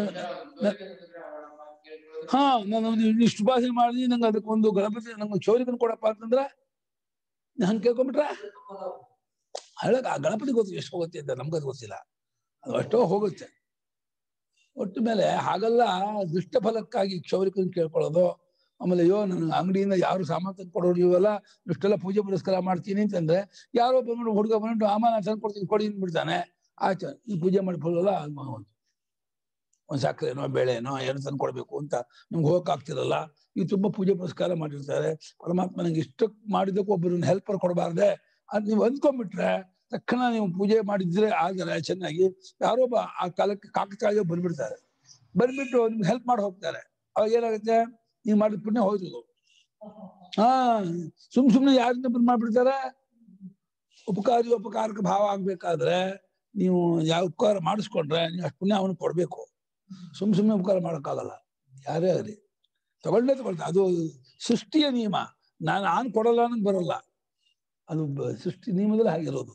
ಹಾ ನಾನು ಇಷ್ಟು ಉಪಾಸನೆ ಮಾಡಿದ್ವಿ, ನಂಗೆ ಅದಕ್ಕೆ ಒಂದು ಗಣಪತಿ ನಂಗೆ ಕ್ಷೌರಿಕನ ಕೊಡಪ್ಪ ಅಂತಂದ್ರೆ ಹಂಗೆ ಕೇಳ್ಕೊಂಡ್ಬಿಟ್ರೆ ಹೇಳಕ್ ಆ ಗಣಪತಿ ಗೊತ್ತು ಎಷ್ಟು ಹೋಗುತ್ತೆ ಅಂತ, ನಮ್ಗದು ಗೊತ್ತಿಲ್ಲ. ಅದು ಅಷ್ಟೋ ಹೋಗುತ್ತೆ. ಒಟ್ಟು ಮೇಲೆ ಹಾಗೆಲ್ಲ ದುಷ್ಟ ಫಲಕ್ಕಾಗಿ ಕ್ಷೌರಿಕನ ಕೇಳ್ಕೊಳ್ಳೋದು. ಆಮೇಲೆ ಅಯ್ಯೋ ನನ್ನ ಅಂಗಡಿಯಿಂದ ಯಾರು ಸಾಮಾನು ತಂದು ಕೊಡೋರು ಇವೆಲ್ಲ ಇಷ್ಟೆಲ್ಲ ಪೂಜೆ ಪುರಸ್ಕಾರ ಮಾಡ್ತೀನಿ ಅಂತಂದ್ರೆ ಯಾರೋ ಬಂದ್ಬಿಟ್ಟು ಹುಡುಗ ಬಂದ್ಬಿಟ್ಟು ಆಮ ನಾನು ತಂದು ಕೊಡ್ತೀನಿ ಕೊಡಿ ಅಂದ್ಬಿಡ್ತಾನೆ. ಆಯ್ತು ಈ ಪೂಜೆ ಮಾಡಿ ಫಲಲ್ಲ ಒಂದ್ ಸಕ್ಕರೆನೋ ಬೇಳೆನೋ ಏನು ತಂದು ಕೊಡ್ಬೇಕು ಅಂತ ನಿಮ್ಗೆ ಹೋಗಕ್ಕಾಗ್ತಿರಲ್ಲ. ಈ ತುಂಬಾ ಪೂಜೆ ಪುರಸ್ಕಾರ ಮಾಡಿರ್ತಾರೆ. ಪರಮಾತ್ಮ ನಂಗೆ ಇಷ್ಟಕ್ಕೆ ಮಾಡಿದ್ದಕ್ಕೂ ಒಬ್ಬರನ್ನ ಹೆಲ್ಪರ್ ಕೊಡಬಾರ್ದೆ ಅದ್ ನೀವು ಅಂದ್ಕೊಂಡ್ಬಿಟ್ರೆ ತಕ್ಷಣ ನೀವು ಪೂಜೆ ಮಾಡಿದ್ರೆ ಆದರೆ ಚೆನ್ನಾಗಿ ಯಾರೊಬ್ಬ ಆ ಕಾಲಕ್ಕೆ ಕಾಕತಾಳೀಯ ಬಂದ್ಬಿಡ್ತಾರೆ. ಬಂದ್ಬಿಟ್ಟು ನಿಮ್ಗೆ ಹೆಲ್ಪ್ ಮಾಡಿ ಹೋಗ್ತಾರೆ. ಅವಾಗ ಏನಾಗುತ್ತೆ, ನೀವು ಮಾಡಿದ ಪುಣ್ಯ ಹೋಯ್ತದು. ಹಾ ಸುಮ್ ಸುಮ್ನೆ ಯಾರಿಂದ ಬಂದ್ ಮಾಡ್ಬಿಡ್ತಾರೆ. ಉಪಕಾರಿ ಉಪಕಾರಕ್ಕೆ ಭಾವ ಆಗ್ಬೇಕಾದ್ರೆ ನೀವು ಯಾವ ಉಪಕಾರ ಮಾಡಿಸ್ಕೊಂಡ್ರೆ ನೀವು ಅಷ್ಟು ಪುಣ್ಯ ಅವನಿಗೆ ಕೊಡ್ಬೇಕು. ಸುಮ್ ಸುಮ್ನೆ ಉಪಕಾರ ಮಾಡೋಕ್ಕಾಗಲ್ಲ. ಯಾರೇ ಆಗಲಿ ತಗೊಂಡೇ ತಗೊಳ್ತಾರೆ. ಅದು ಸೃಷ್ಟಿಯ ನಿಯಮ. ನಾನು ನಾನು ಕೊಡಲ್ಲ ಅನ್ನೋದು ಬರಲ್ಲ. ಅದು ಸೃಷ್ಟಿ ನಿಯಮದಲ್ಲಿ ಹಾಗಿರೋದು.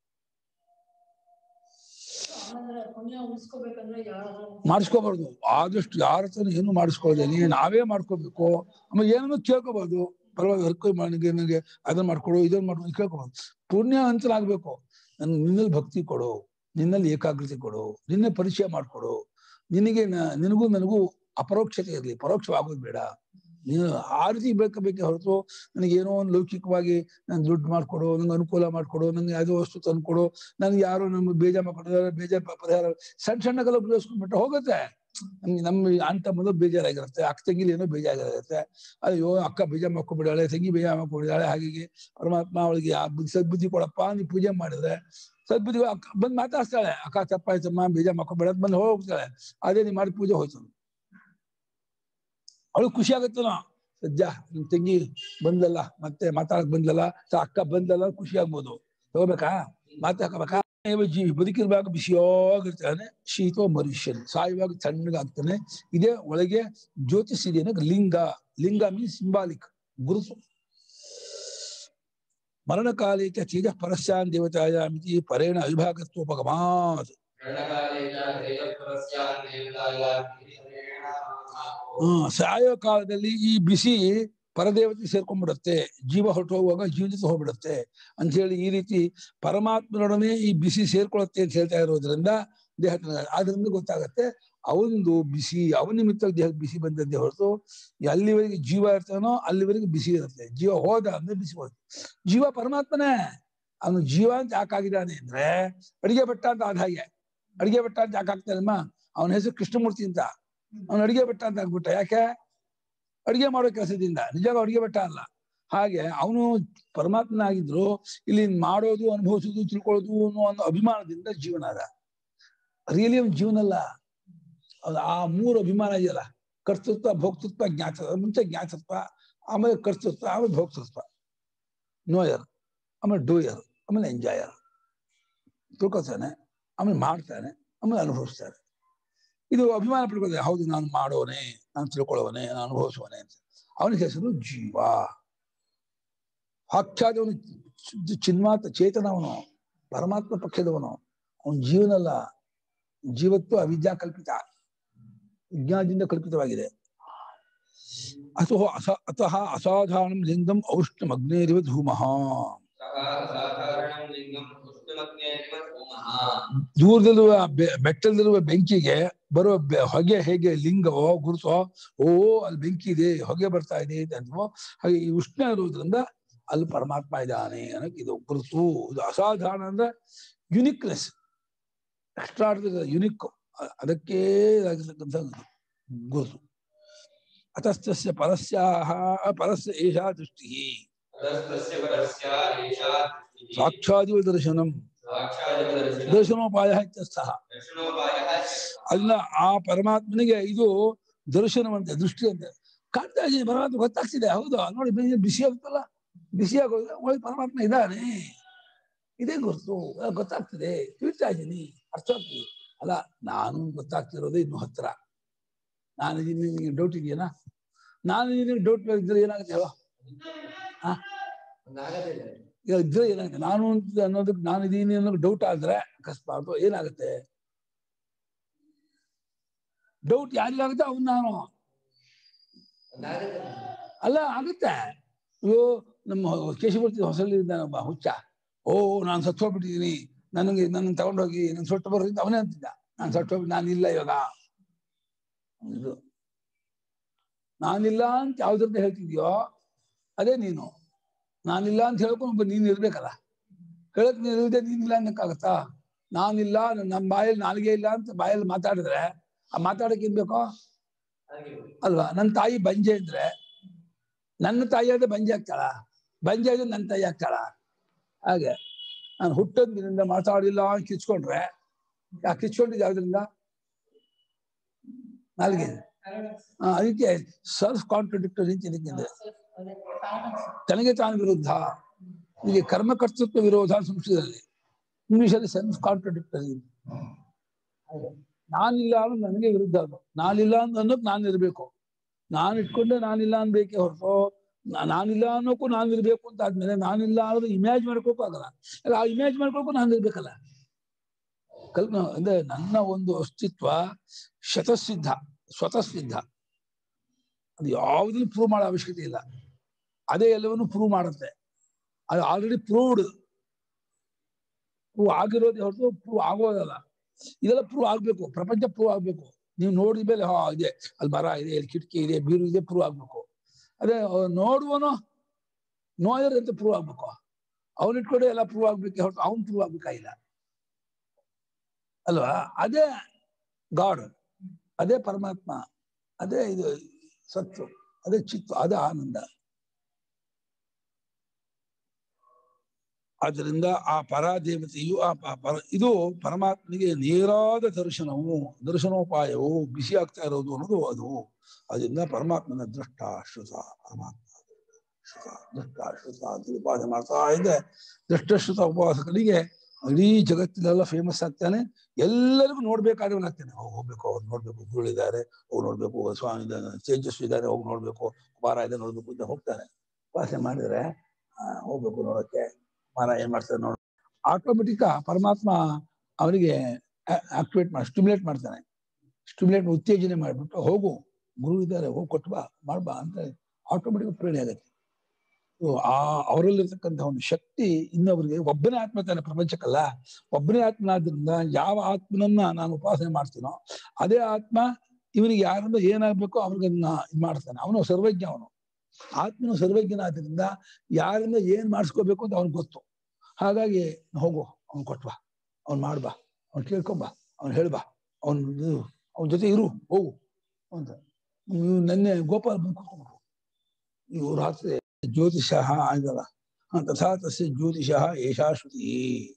ಮಾಡಿಸ್ಕೋಬಾರ್ದು. ಆದಷ್ಟು ಯಾರ ಹತ್ರ ಏನು ಮಾಡಿಸ್ಕೊಳ್ದೇನೆ ನಾವೇ ಮಾಡ್ಕೋಬೇಕು. ಆಮೇಲೆ ಏನನ್ನು ಕೇಳ್ಕೋಬಾರ್ದು. ಪರವಾಗಿ ಹರ್ಕೊ ನನಗೆ ನನಗೆ ಅದನ್ನ ಮಾಡ್ಕೊಡು ಇದನ್ನ ಮಾಡ್ಕೊಂಡು ಕೇಳ್ಕೋಬಾರ್ದು. ಪುಣ್ಯ ಹಂಚಲಾಗ್ಬೇಕು. ನನ್ ನಿನ್ನಲ್ಲಿ ಭಕ್ತಿ ಕೊಡು, ನಿನ್ನಲ್ಲಿ ಏಕಾಗ್ರತೆ ಕೊಡು, ನಿನ್ನೆ ಪರಿಚಯ ಮಾಡ್ಕೊಡು. ನಿನಗೆ ನಿನಗೂ ನನಗೂ ಅಪರೋಕ್ಷತೆ ಇರಲಿ, ಪರೋಕ್ಷವಾಗೋದು ಬೇಡ. ನೀನು ಆ ರೀತಿ ಬೇಕಬೇಕೆ ಹೊರತು ನನಗೇನೋ ಒಂದು ಲೌಕಿಕವಾಗಿ ನನ್ ದುಡ್ಡು ಮಾಡ್ಕೊಡು, ನಂಗೆ ಅನುಕೂಲ ಮಾಡ್ಕೊಡು, ನಂಗೆ ಯಾವುದೋ ವಸ್ತು ತಂದ್ಕೊಡು, ನನ್ಗೆ ಯಾರೋ ನಮ್ಗೆ ಬೇಜಾರು ಮಾಡ್ಕೊಡಿದಾರೆ, ಬೇಜಾರು ಪರಿಹಾರ ಸಣ್ಣ ಸಣ್ಣಗೆಲ್ಲ ಉಪಯೋಗಿಸ್ಕೊಂಡ್ಬಿಟ್ಟು ಹೋಗುತ್ತೆ. ನಮ್ಗೆ ನಮ್ಮ ಅಂತ ಮೊದಲು ಬೇಜಾರಾಗಿರುತ್ತೆ. ಅಕ್ಕ ತಂಗಿಲಿ ಏನೋ ಬೇಜಾರಾಗಿರುತ್ತೆ. ಅಯ್ಯೋ ಅಕ್ಕ ಬೇಜಾರು ಮಾಡ್ಕೊಂಡ್ಬಿಡಾಳೆ, ತಂಗಿ ಬೇಜಾರು ಮಾಡ್ಕೊಂಡಿದ್ದಾಳೆ, ಹಾಗೆ ಪರಮಾತ್ಮ ಅವಳಿಗೆ ಆ ಸದ್ಬುದ್ಧಿ ಕೊಡಪ್ಪ. ನೀವು ಪೂಜೆ ಮಾಡಿದ್ರೆ ಸದ್ಬುದ್ಧಿ ಅಕ್ಕ ಬಂದು ಮಾತಾಡ್ತಾಳೆ, ಅಕ್ಕ ತಪ್ಪಾಯ್ತಮ್ಮ ಬೇಜಾರು ಮಾಡ್ಕೊಂಡ್ಬೇಡ ಬಂದು ಹೋಗ್ತಾಳೆ. ಅದೇ ನೀವು ಮಾಡಿ ಪೂಜೆ ಹೋಯ್ತು. ಅವಳು ಖುಷಿ ಆಗುತ್ತಲ್ಲ, ಸಜ್ಜ ನಿಮ್ ತಂಗಿ ಬಂದಲ್ಲ, ಮತ್ತೆ ಮಾತಾಡಕ್ ಬಂದಲ್ಲ, ಅಕ್ಕ ಬಂದಲ್ಲ, ಖುಷಿ ಆಗ್ಬೋದು. ತಗೋಬೇಕಾ ಮಾತಾಡ್ಕೋಬೇಕಾ. ಜೀವಿ ಬದುಕಿರುವಾಗ ಬಿಸಿಯಾಗಿರ್ತಾನೆ, ಶೀತೋ ಮನುಷ್ಯನ್ ಸಾಯುವಾಗ ತಣ್ಣಗಾಗ್ತಾನೆ. ಇದೇ ಒಳಗೆ ಜ್ಯೋತಿಷಿದೆ ಅನ್ನೋದು ಲಿಂಗ. ಲಿಂಗ ಮೀನ್ಸ್ ಸಿಂಬಾಲಿಕ್, ಗುರುತು. ಮರಣಕಾಲೇ ಚ ತೇಜಃ ಪರಸ್ಯಾನ್ ದೇವತಾಯಾಮಿತಿ ಪರೇಣ ಅವಿಭಾಗತ್ವೋಪಗಮಾತ್. ಹ್ಮ್ ಸಾಯೋ ಕಾಲದಲ್ಲಿ ಈ ಬಿಸಿ ಪರದೇವತೆ ಸೇರ್ಕೊಂಡ್ಬಿಡುತ್ತೆ, ಜೀವ ಹೊರಟು ಹೋಗುವಾಗ ಜೀವ ಜೊತೆ ಹೋಗ್ಬಿಡುತ್ತೆ ಅಂತ ಹೇಳಿ ಈ ರೀತಿ ಪರಮಾತ್ಮನೊಡನೆ ಈ ಬಿಸಿ ಸೇರ್ಕೊಳತ್ತೆ ಅಂತ ಹೇಳ್ತಾ ಇರೋದ್ರಿಂದ ದೇಹ ಆದ್ರಿಂದ ಗೊತ್ತಾಗತ್ತೆ ಅವನದು ಬಿಸಿ, ಅವನ ನಿಮಿತ್ತ ದೇಹಕ್ಕೆ ಬಿಸಿ ಬಂದದ್ದೇ ಹೊರತು ಎಲ್ಲಿವರೆಗೆ ಜೀವ ಇರ್ತಾನೋ ಅಲ್ಲಿವರೆಗೆ ಬಿಸಿ ಇರುತ್ತೆ. ಜೀವ ಹೋದ ಅಂದ್ರೆ ಬಿಸಿ ಹೋದ. ಜೀವ ಪರಮಾತ್ಮನೇ. ಅವನು ಜೀವ ಅಂತ ಯಾಕಾಗಿದ್ದಾನೆ ಅಂದ್ರೆ ಅಡಿಗೆ ಭಟ್ಟ ಅಂತ ಆದ ಹಾಗೆ. ಅಡಿಗೆ ಭಟ್ಟ ಅಂತ ಯಾಕೆ ಆಗ್ತಾನಮ್ಮ, ಅವನ ಹೆಸರು ಕೃಷ್ಣಮೂರ್ತಿ ಅಂತ. ಅವನು ಅಡಿಗೆ ಭಟ್ಟ ಅಂತ ಆಗ್ಬಿಟ್ಟ. ಯಾಕೆ? ಅಡಿಗೆ ಮಾಡೋ ಕೆಲಸದಿಂದ. ನಿಜವಾಗ ಅಡಿಗೆ ಭಟ್ಟ ಅಲ್ಲ. ಹಾಗೆ ಅವನು ಪರಮಾತ್ಮನಾಗಿದ್ರು ಇಲ್ಲಿ ಮಾಡೋದು, ಅನುಭವಿಸೋದು, ತಿಳ್ಕೊಳ್ಳೋದು ಅನ್ನೋ ಒಂದು ಅಭಿಮಾನದಿಂದ ಜೀವನ ಅದ. ರಿಯಲಿ ಅವನ ಜೀವನ ಅಲ್ಲ. ಆ ಮೂರು ಅಭಿಮಾನ ಇದೆಯಲ್ಲ, ಕರ್ತೃತ್ವ, ಭೋಕ್ತೃತ್ವ, ಜ್ಞಾತೃತ್ವ. ಮುಂಚೆ ಜ್ಞಾತೃತ್ವ, ಆಮೇಲೆ ಕರ್ತೃತ್ವ, ಆಮೇಲೆ ಭೋಕ್ತೃತ್ವ. ನೋಯರ್, ಆಮೇಲೆ ಡೂಯರ್, ಆಮೇಲೆ ಎಂಜಾಯರ್. ತಿಳ್ಕೊತಾನೆ, ಆಮೇಲೆ ಮಾಡ್ತಾನೆ, ಆಮೇಲೆ ಅನುಭವಿಸ್ತಾನೆ. ಇದು ಅಭಿಮಾನ ಪಡ್ಕೊಳ್ತಾನೆ. ಹೌದು ನಾನು ಮಾಡೋನೆ, ನಾನು ತಿಳ್ಕೊಳ್ಳೋವನೆ, ನಾನು ಅನುಭವಿಸುವನೆ ಅಂತ. ಅವನ ಹೆಸರು ಜೀವ. ಸಾಕ್ಷಾತ್ ಚಿನ್ಮಾತ ಚೇತನ. ಅವನು ಪರಮಾತ್ಮ ಪಕ್ಷದವನು. ಅವನ ಜೀವನಲ್ಲ. ಜೀವತ್ವ ಅವಿದ್ಯಾ ಕಲ್ಪಿತ, ವಿಜ್ಞಾನದಿಂದ ಕಲ್ಪಿತವಾಗಿದೆ. ಅಥೋ ಅಸ ಅತಃ ಅಸಾಧಾರಣಂ ಲಿಂಗಂ ಔಷ್ಣಂ ಅಗ್ನೇರಿವ ಧೂಮಃ. ದೂರದಲ್ಲಿರುವ ಬೆಟ್ಟದಲ್ಲಿರುವ ಬೆಂಕಿಗೆ ಬರುವ ಹೊಗೆ ಹೇಗೆ ಲಿಂಗವೋ ಗುರುತೋ, ಓ ಅಲ್ಲಿ ಬೆಂಕಿ ಇದೆ, ಹೊಗೆ ಬರ್ತಾ ಇದೆ ಅಂತ. ಹಾಗೆ ಈ ಉಷ್ಣ ಇರುವುದರಿಂದ ಅಲ್ಲಿ ಪರಮಾತ್ಮ ಇದ್ದಾನೆ ಅನ್ನೋಕೆ ಇದು ಗುರುತು. ಇದು ಅಸಾಧಾರಣ ಅಂದ್ರೆ ಯುನಿಕ್ನೆಸ್, ಎಕ್ಸ್ಟ್ರಾರ್ಡಿನರಿ, ಯುನಿಕ್. ಅದಕ್ಕೆ ಆಗಿರ್ತಕ್ಕಂಥ ಗುರುತು. ಅತಸ್ತಸ್ಯ ಪರಸ್ಯಾಹ ಪರಸ್ಯ ಏಷಾ ದೃಷ್ಟಿ ಸಾಕ್ಷಾದಿವ ದರ್ಶನಂ ದರ್ಶನೋಪಾಯ ಇತ್ಯರ್ಥಃ. ಅಲ್ಲ, ಆ ಪರಮಾತ್ಮನಿಗೆ ಇದು ದರ್ಶನವಂತೆ, ದೃಷ್ಟಿ ಅಂತೆ. ಕಾಣ್ತಾ ಇದ್ದೀನಿ ಪರಮಾತ್ಮ, ಗೊತ್ತಾಗ್ತಿದೆ. ಹೌದು ನೋಡಿ, ಬಿಸಿ ಆಗುತ್ತಲ್ಲ, ಬಿಸಿ ಆಗೋದು ಒಳಗೆ ಪರಮಾತ್ಮ ಇದ್ದಾನೆ, ಇದೇ ಗುರುತು. ಗೊತ್ತಾಗ್ತದೆ, ತಿಳಿತಾ ಇದ್ದೀನಿ, ಅರ್ಥ ಆಗ್ತದೆ. ಅಲ್ಲ, ನಾನು ಗೊತ್ತಾಗ್ತಿರೋದೇ ಇನ್ನು ಹತ್ರ. ನಾನು ಇದೀನಿ, ನಿಮಗೆ ಡೌಟ್ ಇದೆಯೇನಾ? ನಾನು ಇದೀನಿ ಡೌಟ್ ಇದ್ರೆ ಏನಾಗುತ್ತೆ ಹೇಳೋ? ಇದ್ರೆ ಏನಾಗುತ್ತೆ? ನಾನು ಅನ್ನೋದಕ್ಕೆ ನಾನು ಇದೀನಿ ಅನ್ನೋದು ಡೌಟ್ ಆದ್ರೆ ಅಕಸ್ಮಾತ್ ಏನಾಗುತ್ತೆ? ಡೌಟ್ ಯಾರಿಗಾಗುತ್ತೆ? ಅವ್ನು ನಾನು ಅಲ್ಲ, ಆಗುತ್ತೆ. ಅಯ್ಯೋ, ನಮ್ಮ ಕೇಶಮೂರ್ತಿ ಹೊಸಲಿದ್ದ ಒಬ್ಬ ಹುಚ್ಚ, ಓ ನಾನು ಸತ್ತು ಹೋಗ್ಬಿಟ್ಟಿದ್ದೀನಿ, ನನಗೆ ನನ್ನ ತಗೊಂಡೋಗಿ ನನ್ನ ಸೊಟ್ಟು ಬರೋದ್ರಿಂದ ಅವನೇ ಅಂತಿದ್ದ, ನಾನು ಸತ್ತು ಹೋಗ್ಬಿಟ್ಟು ನಾನಿಲ್ಲ ಇವಾಗ. ಇದು ನಾನಿಲ್ಲ ಅಂತ ಯಾವ್ದ್ರಿಂದ ಹೇಳ್ತಿದ್ಯೋ ಅದೇ ನೀನು. ನಾನಿಲ್ಲ ಅಂತ ಹೇಳ್ಕೊಂಡು ನೀನ್ ಇರ್ಬೇಕಲ್ಲ. ಹೇಳಕ್ ನೀನ್ ಇಲ್ಲದೆ ನೀನಿಲ್ಲ ಅನ್ನಕ್ಕಾಗತ್ತಾ? ನಾನಿಲ್ಲ, ನಮ್ಮ ಬಾಯಲ್ಲಿ ನಾಲಿಗೆ ಇಲ್ಲ ಅಂತ ಬಾಯಲ್ಲಿ ಮಾತಾಡಿದ್ರೆ ಆ ಮಾತಾಡಕ್ಕೆ ಏನ್ ಬೇಕೋ ಅಲ್ವಾ? ನನ್ನ ತಾಯಿ ಬಂಜೆ ಇದ್ರೆ ನನ್ನ ತಾಯಿ ಆದ್ರೆ ಬಂಜೆ ಆಗ್ತಾಳ, ಬಂಜೆ ಆದ್ರೆ ನನ್ನ ತಾಯಿ ಆಗ್ತಾಳ. ಹಾಗೆ ನಾನು ಹುಟ್ಟಂದಿನಿಂದ ಮಾತಾಡಿಲ್ಲ ಅಂತ ಕಿಚ್ಕೊಂಡ್ರೆ ಯಾಕೆ ಕಿಚ್ಕೊಂಡಿದ್ದೆ ಯಾವ್ದ್ರಿಂದ? ನಾಲ್ಗೆ ಅದಕ್ಕೆ ಸೆಲ್ಫ್ ಕಾಂಟ್ರಡಿಕ್ಟರಿ ಅಂತ ಇದಕ್ಕಿದೆ. ತನಗೆ ತಾನು ವಿರುದ್ಧ, ಇಲ್ಲಿ ಕರ್ಮಕರ್ತೃತ್ವ ವಿರೋಧ ಸಂಸ್ಕೃತದಲ್ಲಿ, ಇಂಗ್ಲಿಷಲ್ಲಿ ಸೆಲ್ಫ್ ಕಾಂಟ್ರಡಿಕ್ಟರಿ. ನಾನಿಲ್ಲ ಅನ್ನೋದು ನನಗೆ ವಿರುದ್ಧ. ಅದು ನಾನಿಲ್ಲ ಅನ್ನೋದು ನಾನು ಇರಬೇಕು. ನಾನು ಇಟ್ಕೊಂಡೆ ನಾನಿಲ್ಲ ಅನ್ಬೇಕೇ ಹೊರತು ನಾನಿಲ್ಲ ಅನ್ನೋಕ್ಕೂ ನಾನು ಇರ್ಬೇಕು ಅಂತ ಆದ್ಮೇಲೆ ನಾನಿಲ್ಲ ಅನ್ನೋದು ಇಮ್ಯಾಜ್ ಮಾಡ್ಕೋಕ್ಕೂ ಆಗಲ್ಲ. ಅಲ್ಲ ಆ ಇಮ್ಯಾಜ್ ಮಾಡ್ಕೋಕ್ಕೂ ನಾನು ಇರ್ಬೇಕಲ್ಲ. ಕಲ್ಪನಾ ಅಂದ್ರೆ ನನ್ನ ಒಂದು ಅಸ್ತಿತ್ವ ಶತಸಿದ್ಧ, ಸ್ವತಃ ಸಿದ್ಧ. ಅದು ಯಾವುದನ್ನು ಪ್ರೂವ್ ಮಾಡೋ ಅವಶ್ಯಕತೆ ಇಲ್ಲ. ಅದೇ ಎಲ್ಲವನ್ನು ಪ್ರೂವ್ ಮಾಡುತ್ತೆ. ಅದು ಆಲ್ರೆಡಿ ಪ್ರೂವ್ಡ್. ಪ್ರೂವ್ ಆಗಿರೋದೇ ಹೊರತು ಪ್ರೂವ್ ಆಗೋದಲ್ಲ. ಇದೆಲ್ಲ ಪ್ರೂವ್ ಆಗ್ಬೇಕು. ಪ್ರಪಂಚ ಪ್ರೂವ್ ಆಗ್ಬೇಕು. ನೀವು ನೋಡಿದ ಮೇಲೆ ಹಾ ಇದೆ, ಅಲ್ಲಿ ಮರ ಇದೆ, ಇಲ್ಲಿ ಕಿಟಕಿ ಇದೆ, ಬೀರು ಇದೆ, ಪ್ರೂವ್ ಆಗ್ಬೇಕು. ಅದೇ ನೋಡುವನು ನೋಯರ್ ಅಂತ ಪ್ರೂವ್ ಆಗ್ಬೇಕು. ಅವನು ಇಟ್ಕೊಂಡೆ ಎಲ್ಲ ಪ್ರೂವ್ ಆಗ್ಬೇಕು ಹೊರತು ಅವನು ಪ್ರೂವ್ ಆಗ್ಬೇಕಾಗಿಲ್ಲ ಅಲ್ವಾ? ಅದೇ ಗಾಡ್, ಅದೇ ಪರಮಾತ್ಮ, ಅದೇ ಇದು ಸತ್ತು, ಅದೇ ಚಿತ್ತು, ಅದೇ ಆನಂದ. ಆದ್ದರಿಂದ ಆ ಪರಾದೇವತೆಯು ಆ ಪರ ಇದು ಪರಮಾತ್ಮನಿಗೆ ನೇರಾದ ದರ್ಶನವು, ದರ್ಶನೋಪಾಯವು ಬಿಸಿ ಆಗ್ತಾ ಇರೋದು ಅನ್ನೋದು ಅದು. ಅದರಿಂದ ಪರಮಾತ್ಮನ ದೃಷ್ಟ ಶ್ರುತ, ಪರಮಾತ್ಮ ಶ್ರುತ ದೃಷ್ಟ ಶ್ರುತ ಅಂತ ಉಪಾಸನೆ ಮಾಡ್ತಾ ಇದ್ದೆ. ದೃಷ್ಟಶ್ರುತ ಉಪಾಸಕರಿಗೆ ಇಡೀ ಜಗತ್ತಿನೆಲ್ಲ ಫೇಮಸ್ ಆಗ್ತಾನೆ. ಎಲ್ಲರಿಗೂ ನೋಡ್ಬೇಕಾದವನಾಗ್ತಾನೆ. ಹೋಗಿ ಹೋಗ್ಬೇಕು, ಅವ್ರು ನೋಡ್ಬೇಕು, ಗುರುಳಿದ್ದಾರೆ, ಹೋಗಿ ನೋಡ್ಬೇಕು, ಸ್ವಾಮಿ ಇದ್ದಾನೆ, ತೇಜಸ್ವಿ ಇದ್ದಾರೆ, ಹೋಗಿ ನೋಡ್ಬೇಕು, ಕುಮಾರ ಇದೆ ನೋಡ್ಬೇಕು ಅಂತ ಹೋಗ್ತಾನೆ. ಉಪಾಸನೆ ಮಾಡಿದ್ರೆ ಹೋಗ್ಬೇಕು ನೋಡೋಕ್ಕೆ. ಕುಮಾರ ಏನ್ ಮಾಡ್ತಾರೆ ನೋಡ, ಆಟೋಮೆಟಿಕ್ ಪರಮಾತ್ಮ ಅವನಿಗೆ ಆಕ್ಟಿವೇಟ್ ಮಾಡಿ ಸ್ಟಿಮ್ಯುಲೇಟ್ ಮಾಡ್ತಾನೆ. ಸ್ಟಿಮ್ಯುಲೇಟ್ ಉತ್ತೇಜನೆ ಮಾಡಿಬಿಟ್ಟು ಹೋಗು, ಗುರು ಇದ್ದಾರೆ, ಹೋಗಿ ಕೊಟ್ಟು ಬಾ, ಮಾಡ್ಬಾ ಅಂತ ಆಟೋಮೆಟಿಕ್ ಪ್ರೇರಣೆ ಆಗುತ್ತೆ. ಆ ಅವರಲ್ಲಿರ್ತಕ್ಕಂಥ ಒಂದು ಶಕ್ತಿ ಇನ್ನೊಬ್ಬರಿಗೆ, ಒಬ್ಬನೇ ಆತ್ಮ ತಾನೆ ಪ್ರಪಂಚಕ್ಕಲ್ಲ, ಒಬ್ಬನೇ ಆತ್ಮನಾದ್ರಿಂದ ಯಾವ ಆತ್ಮನನ್ನ ನಾನು ಉಪಾಸನೆ ಮಾಡ್ತೀನೋ ಅದೇ ಆತ್ಮ ಇವನಿಗೆ ಯಾರಿಂದ ಏನಾಗ್ಬೇಕೋ ಅವ್ರಿಗೆ ಇದು ಮಾಡ್ತಾನೆ. ಅವನು ಸರ್ವಜ್ಞ. ಅವನು ಆತ್ಮನು ಸರ್ವಜ್ಞನಾದ್ರಿಂದ ಯಾರಿಂದ ಏನ್ ಮಾಡಿಸ್ಕೋಬೇಕು ಅಂತ ಅವ್ನಿಗೆ ಗೊತ್ತು. ಹಾಗಾಗಿ ಹೋಗು, ಅವ್ನು ಕೊಟ್ಬಾ, ಅವ್ನು ಮಾಡ್ಬಾ, ಅವ್ನು ಕೇಳ್ಕೊಂಬಾ, ಅವ್ನು ಹೇಳ್ಬಾ, ಅವನ್ ಅವನ ಜೊತೆ ಇರು, ಹೋಗು ಅಂತ. ನೆನ್ನೆ ಗೋಪಾಲ್ ಬಂದ್ಕೊಟ್ಕೊಂಡ್ರು. ಇವು ರಾತ್ರಿ ಜ್ಯೋತಿಷ ಆಗಲ್ಲ. ತಥಾ ತಸ್ಯ ಜ್ಯೋತಿಷ ಏಷಾ ಶ್ರುತಿ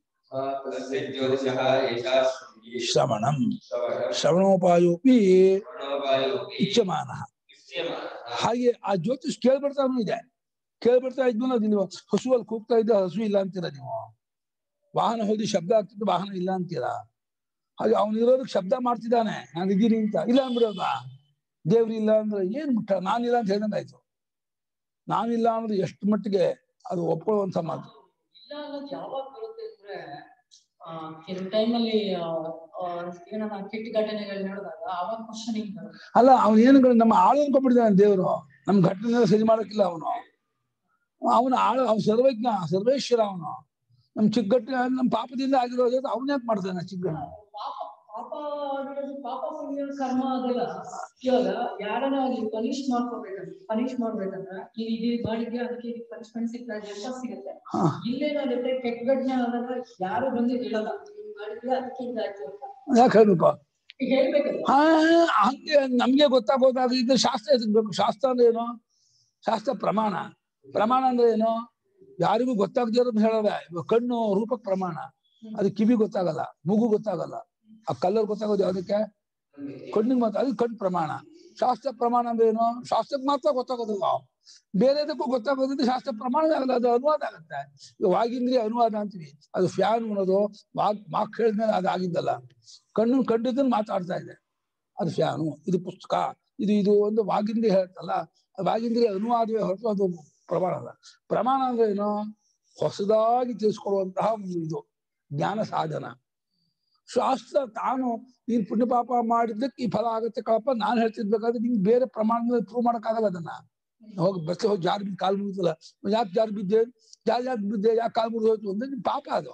ಶ್ರವಣಂ ಶ್ರವಣೋಪಾಯೋಪಿ ಇಚ್ಛಮಾನ. ಹಾಗೆ ಆ ಜ್ಯೋತಿಷ್ ಕೇಳ್ಬಿಡ್ತಾನು ಇದೆ. ಕೇಳ್ಬಿಡ್ತಾ ಇದ್ಮೇಲೆ ಅದು ನೀವು ಹಸುವಲ್ಲಿ ಕೂಗ್ತಾ ಇದ್ದ ಹಸು ಇಲ್ಲ ಅಂತೀರಾ ನೀವು. ವಾಹನ ಹೋಗಿ ಶಬ್ದ ಆಗ್ತಿದ್ದು ವಾಹನ ಇಲ್ಲ ಅಂತೀರಾ. ಹಾಗೆ ಅವನಿರೋದಕ್ಕೆ ಶಬ್ದ ಮಾಡ್ತಿದ್ದಾನೆ, ನಾನು ಇದ್ದೀನಿ ಅಂತ. ಇಲ್ಲ ಅಂದ್ಬಿಡೋದ ದೇವ್ರು ಇಲ್ಲ ಅಂದ್ರೆ ಏನ್ ಬಿಟ್ಟ, ನಾನಿಲ್ಲ ಅಂತ ಹೇಳ್ದಂಗಾಯ್ತು. ನಾನಿಲ್ಲ ಅನ್ನೋದು ಎಷ್ಟು ಮಟ್ಟಿಗೆ ಅದು ಒಪ್ಕೊಳ್ಳುವಂತ ಮಾತು. ಇಲ್ಲ ಅನ್ನೋದು ಯಾವಾಗ ಬರುತ್ತೆ ಅಂದ್ರೆ ಕೆಲವು ಟೈಮಲ್ಲಿ ಏನಾರ ಕೆಟ್ಟ ಘಟನೆಗಳು ನಡೆದಾಗ ಅವಾಗ ಕ್ವಶನಿಂಗ್ ಬರುತ್ತೆ. ಅಲ್ಲ, ಅವನು ಏನು ನಮ್ಮ ಆಳು ಅನ್ಕೊಂಡ್ಬಿಟ್ಟಿದ್ದಾನೆ ದೇವರು. ನಮ್ ಘಟನೆ ಸರಿ ಮಾಡಕ್ಕಿಲ್ಲ ಅವನು. ಅವನ ಆಳು, ಅವ್ನು ಸರ್ವಜ್ಞ, ಸರ್ವೇಶ್ವರ. ಅವನು ನಮ್ ಚಿಕ್ಕ ಘಟನೆ ನಮ್ಮ ಪಾಪದಿಂದ ಆಗಿರೋದು ಅವನ್ ಯಾಕೆ ಮಾಡ್ತಾನೆ ಚಿಕ್ಕ ಪಾಪ ಪಾಪ ಆಗಿರೋದು ಪಾಪ ಪುಣ್ಯ ಕರ್ಮ ಅದೆಲ್ಲ. ಇವಾಗ ಯಾರನ್ನ ಅಲ್ಲಿ ಪನಿಷ್ ಮಾಡ್ಕೋಬೇಕಂದ್ರೆ ಪನಿಷ್ ಮಾಡ್ಬೇಕಂದ್ರೆ ನೀನ್ ಇದು ಮಾಡಿದ್ಯಾ ಅದಕ್ಕೆ ಪನಿಷ್ಮೆಂಟ್ ಸಿಗ್ತಾ ಇದೆ ಅಂತ ಸಿಗುತ್ತೆ. ಇಲ್ಲೇನಾಗುತ್ತೆ, ಕೆಟ್ಟ ಘಟನೆ ಆದಾಗ ಯಾರು ಬಂದು ಹೇಳಲ್ಲ ನೀನ್ ಮಾಡಿದ್ಯಾ ಅದಕ್ಕೆ ಇದಾಯ್ತು ಅಂತ. ಯಾಕೆ ಹೇಳ್ಬೇಕು? ಹೇಳ್ಬೇಕಲ್ಲ. ಹಾ, ಹಂಗೆ ನಮ್ಗೆ ಗೊತ್ತಾಗೋದಾಗ ಇದು ಶಾಸ್ತ್ರ ಎತ್ಬೇಕು. ಶಾಸ್ತ್ರ ಅಂದ್ರೆ ಏನು? ಶಾಸ್ತ್ರ ಪ್ರಮಾಣ. ಪ್ರಮಾಣ ಅಂದ್ರೆ ಏನು? ಯಾರಿಗೂ ಗೊತ್ತಾಗದಿರೋದು ಹೇಳೋದ. ಕಣ್ಣು ರೂಪಕ್ಕೆ ಪ್ರಮಾಣ, ಅದು ಕಿವಿ ಗೊತ್ತಾಗಲ್ಲ, ಮೂಗು ಗೊತ್ತಾಗಲ್ಲ. ಆ ಕಲ್ಲರ್ ಗೊತ್ತಾಗೋದು ಯಾವ್ದಕ್ಕೆ? ಕಣ್ಣಿಗೆ ಮಾತ್ರ. ಅದು ಕಣ್ಣು ಪ್ರಮಾಣ. ಶಾಸ್ತ್ರ ಪ್ರಮಾಣ ಅಂದ್ರೆ ಏನು? ಶಾಸ್ತ್ರಕ್ಕೆ ಮಾತ್ರ ಗೊತ್ತಾಗೋದಿಲ್ಲ, ಬೇರೆದಕ್ಕೂ ಗೊತ್ತಾಗೋದಿದ್ರೆ ಶಾಸ್ತ್ರ ಪ್ರಮಾಣ ಆಗಲ್ಲ, ಅದು ಅನುವಾದ ಆಗತ್ತೆ. ಈಗ ವಾಗಿಂದ್ರಿಯ ಅನುವಾದ ಅಂತೀವಿ. ಅದು ಫ್ಯಾನ್ ಅನ್ನೋದು ವಾಕ್ ಮಾಕ್ ಹೇಳಿದ್ಮೇಲೆ ಅದು ಆಗಿದ್ದಲ್ಲ. ಕಣ್ಣು ಕಂಡಿದ್ದನ್ನು ಮಾತಾಡ್ತಾ ಇದೆ, ಅದು ಫ್ಯಾನು. ಇದು ಪುಸ್ತಕ, ಇದು ಇದು ಒಂದು ವಾಗಿಂದ್ರಿಯ ಹೇಳ್ತಲ್ಲ, ವಾಗಿಂದ್ರಿಯ ಅನುವಾದವೇ ಹೊರತು ಅದು ಪ್ರಮಾಣ ಅಲ್ಲ. ಪ್ರಮಾಣ ಅಂದ್ರೆ ಏನು? ಹೊಸದಾಗಿ ತಿಳಿಸ್ಕೊಡುವಂತಹ ಒಂದು ಇದು ಜ್ಞಾನ ಸಾಧನ. ಶಾಸ್ತ್ರ ತಾನು ನೀನ್ ಪುಣ್ಯ ಪಾಪ ಮಾಡಿದ್ದಕ್ಕೆ ಈ ಫಲ ಆಗುತ್ತೆ ಕಳಪ್ಪ ನಾನು ಹೇಳ್ತಿರ್ಬೇಕಾದ್ರೆ ನಿಂಗೆ ಬೇರೆ ಪ್ರಮಾಣದಲ್ಲಿ ಪ್ರೂವ್ ಮಾಡಕ್ಕಾಗಲ್ಲ. ಅದನ್ನ ಹೋಗಿ ಬಸ್ ಹೋಗಿ ಜಾರ್ ಬಿದ್ದು ಕಾಲು ಮುಗಿದಲ್ಲ, ಯಾಕೆ ಜಾರ್ ಬಿದ್ದೆ, ಜಾರ್ ಯಾಕೆ ಬಿದ್ದೆ, ಯಾಕೆ ಕಾಲು ಮುರಿದು ಹೋಯ್ತು ಅಂದ್ರೆ ನಿಮ್ ಪಾಪ ಅದು.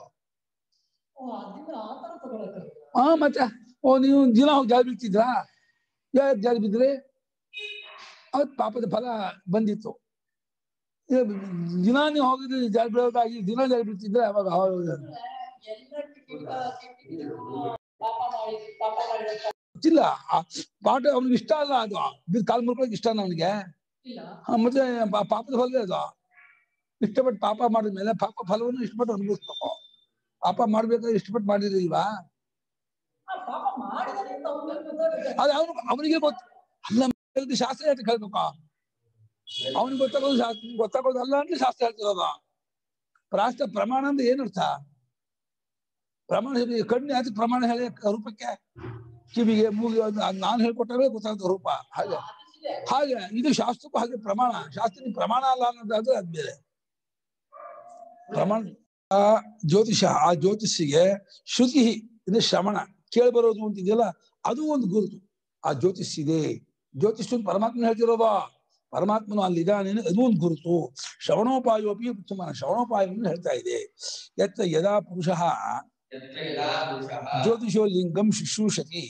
ಹಾ ಮತ್ತೆ ಓ ನೀವು ದಿನ ಹೋಗಿ ಜಾರಿ ಬೀಳ್ತಿದ್ರಾ? ಯಾಕೆ ಜಾರಿ ಬಿದ್ರಿ? ಅವತ್ ಪಾಪದ ಫಲ ಬಂದಿತ್ತು. ದಿನ ನೀವು ಹೋಗಿದ್ರೆ ಜಾರಿ ಬೀಳೋದಾಗಿ ದಿನ ಜಾರಿ ಬೀಳ್ತಿದ್ರೆ ಅವಾಗ ಗೊತ್ತಿಲ್ಲ. ಪಾಠ ಅವ್ನಿಗೆ ಇಷ್ಟ ಅಲ್ಲ, ಅದು ಬಿದ್ದು ಕಾಲು ಮುರ್ಕೊಳಕ್ ಇಷ್ಟ ಅವನಿಗೆ. ಮತ್ತೆ ಪಾಪದ ಫಲ ಅದು. ಇಷ್ಟಪಟ್ಟು ಪಾಪ ಮಾಡಿದ ಮೇಲೆ ಪಾಪ ಫಲವನ್ನು ಇಷ್ಟಪಟ್ಟು ಅನುಭವಿಸ್ಬೇಕು. ಪಾಪ ಮಾಡ್ಬೇಕಾದ್ರೆ ಇಷ್ಟಪಟ್ಟು ಮಾಡಿರ್ಲಿಲ್ವಾ? ಪಾಪ ಮಾಡಿದ್ರೆ ತಪ್ಪು ಗೊತ್ತಾಗುತ್ತೆ. ಅದು ಅವನು ಅವನಿಗೆ ಗೊತ್ತು. ಅಲ್ಲ ಶಾಸ್ತ್ರ ಹೇಳ್ತಾ ಕೇಳ್ಬೇಕ? ಅವನಿಗೆ ಗೊತ್ತಾಗೋದು ಶಾಸ್ತ್ರ, ಗೊತ್ತಾಗೋದು ಅಲ್ಲ ಅಂದ್ರೆ ಶಾಸ್ತ್ರ ಹೇಳ್ತಿರೋದ. ರಾಷ್ಟ್ರ ಪ್ರಮಾಣ ಅಂದ್ರೆ ಏನರ್ಥ? ಪ್ರಮಾಣ ಹೇಳಿ ಕಣ್ಣು ಯಾಕೆ ಪ್ರಮಾಣ ಹೇಳಿ ರೂಪಕ್ಕೆ, ಕಿವಿಗೆ ಮೂಗಿಗೆ ನಾನು ಹೇಳ್ಕೊಟ್ಟಾಗ ಗೊತ್ತಾಗ್ತದೆ ರೂಪ. ಹಾಗೆ ಹಾಗೆ ಇದು ಶಾಸ್ತ್ರಕ್ಕೂ ಹಾಗೆ ಪ್ರಮಾಣ. ಶಾಸ್ತ್ರ ಪ್ರಮಾಣ ಅಲ್ಲ ಅನ್ನೋದಾದ್ರೆ ಅದ್ ಬೇರೆ ಪ್ರಮಾಣ. ಆ ಜ್ಯೋತಿಷ, ಆ ಜ್ಯೋತಿಷಿಗೆ ಶ್ರುತಿ ಇದು ಶ್ರವಣ ಕೇಳ್ಬರೋದು ಅಂತಿದೆಯಲ್ಲ, ಅದು ಒಂದು ಗುರುತು. ಆ ಜ್ಯೋತಿಷ್ ಇದೆ, ಜ್ಯೋತಿಷ್ ಪರಮಾತ್ಮ ಹೇಳ್ತಿರೋದ, ಪರಮಾತ್ಮನು ಅಲ್ಲಿದ್ದಾನೆ, ಅದು ಒಂದು ಗುರುತು. ಶ್ರವಣೋಪಾಯೋಪಿ ಉತ್ತಮ, ಶ್ರವಣೋಪಾಯವನ್ನು ಹೇಳ್ತಾ ಇದೆ. ಯತ್ ಯದಾ ಪುರುಷ ಜ್ಯೋತಿಷೋ ಲಿಂಗಂ ಶುಶ್ರೂಷತಿ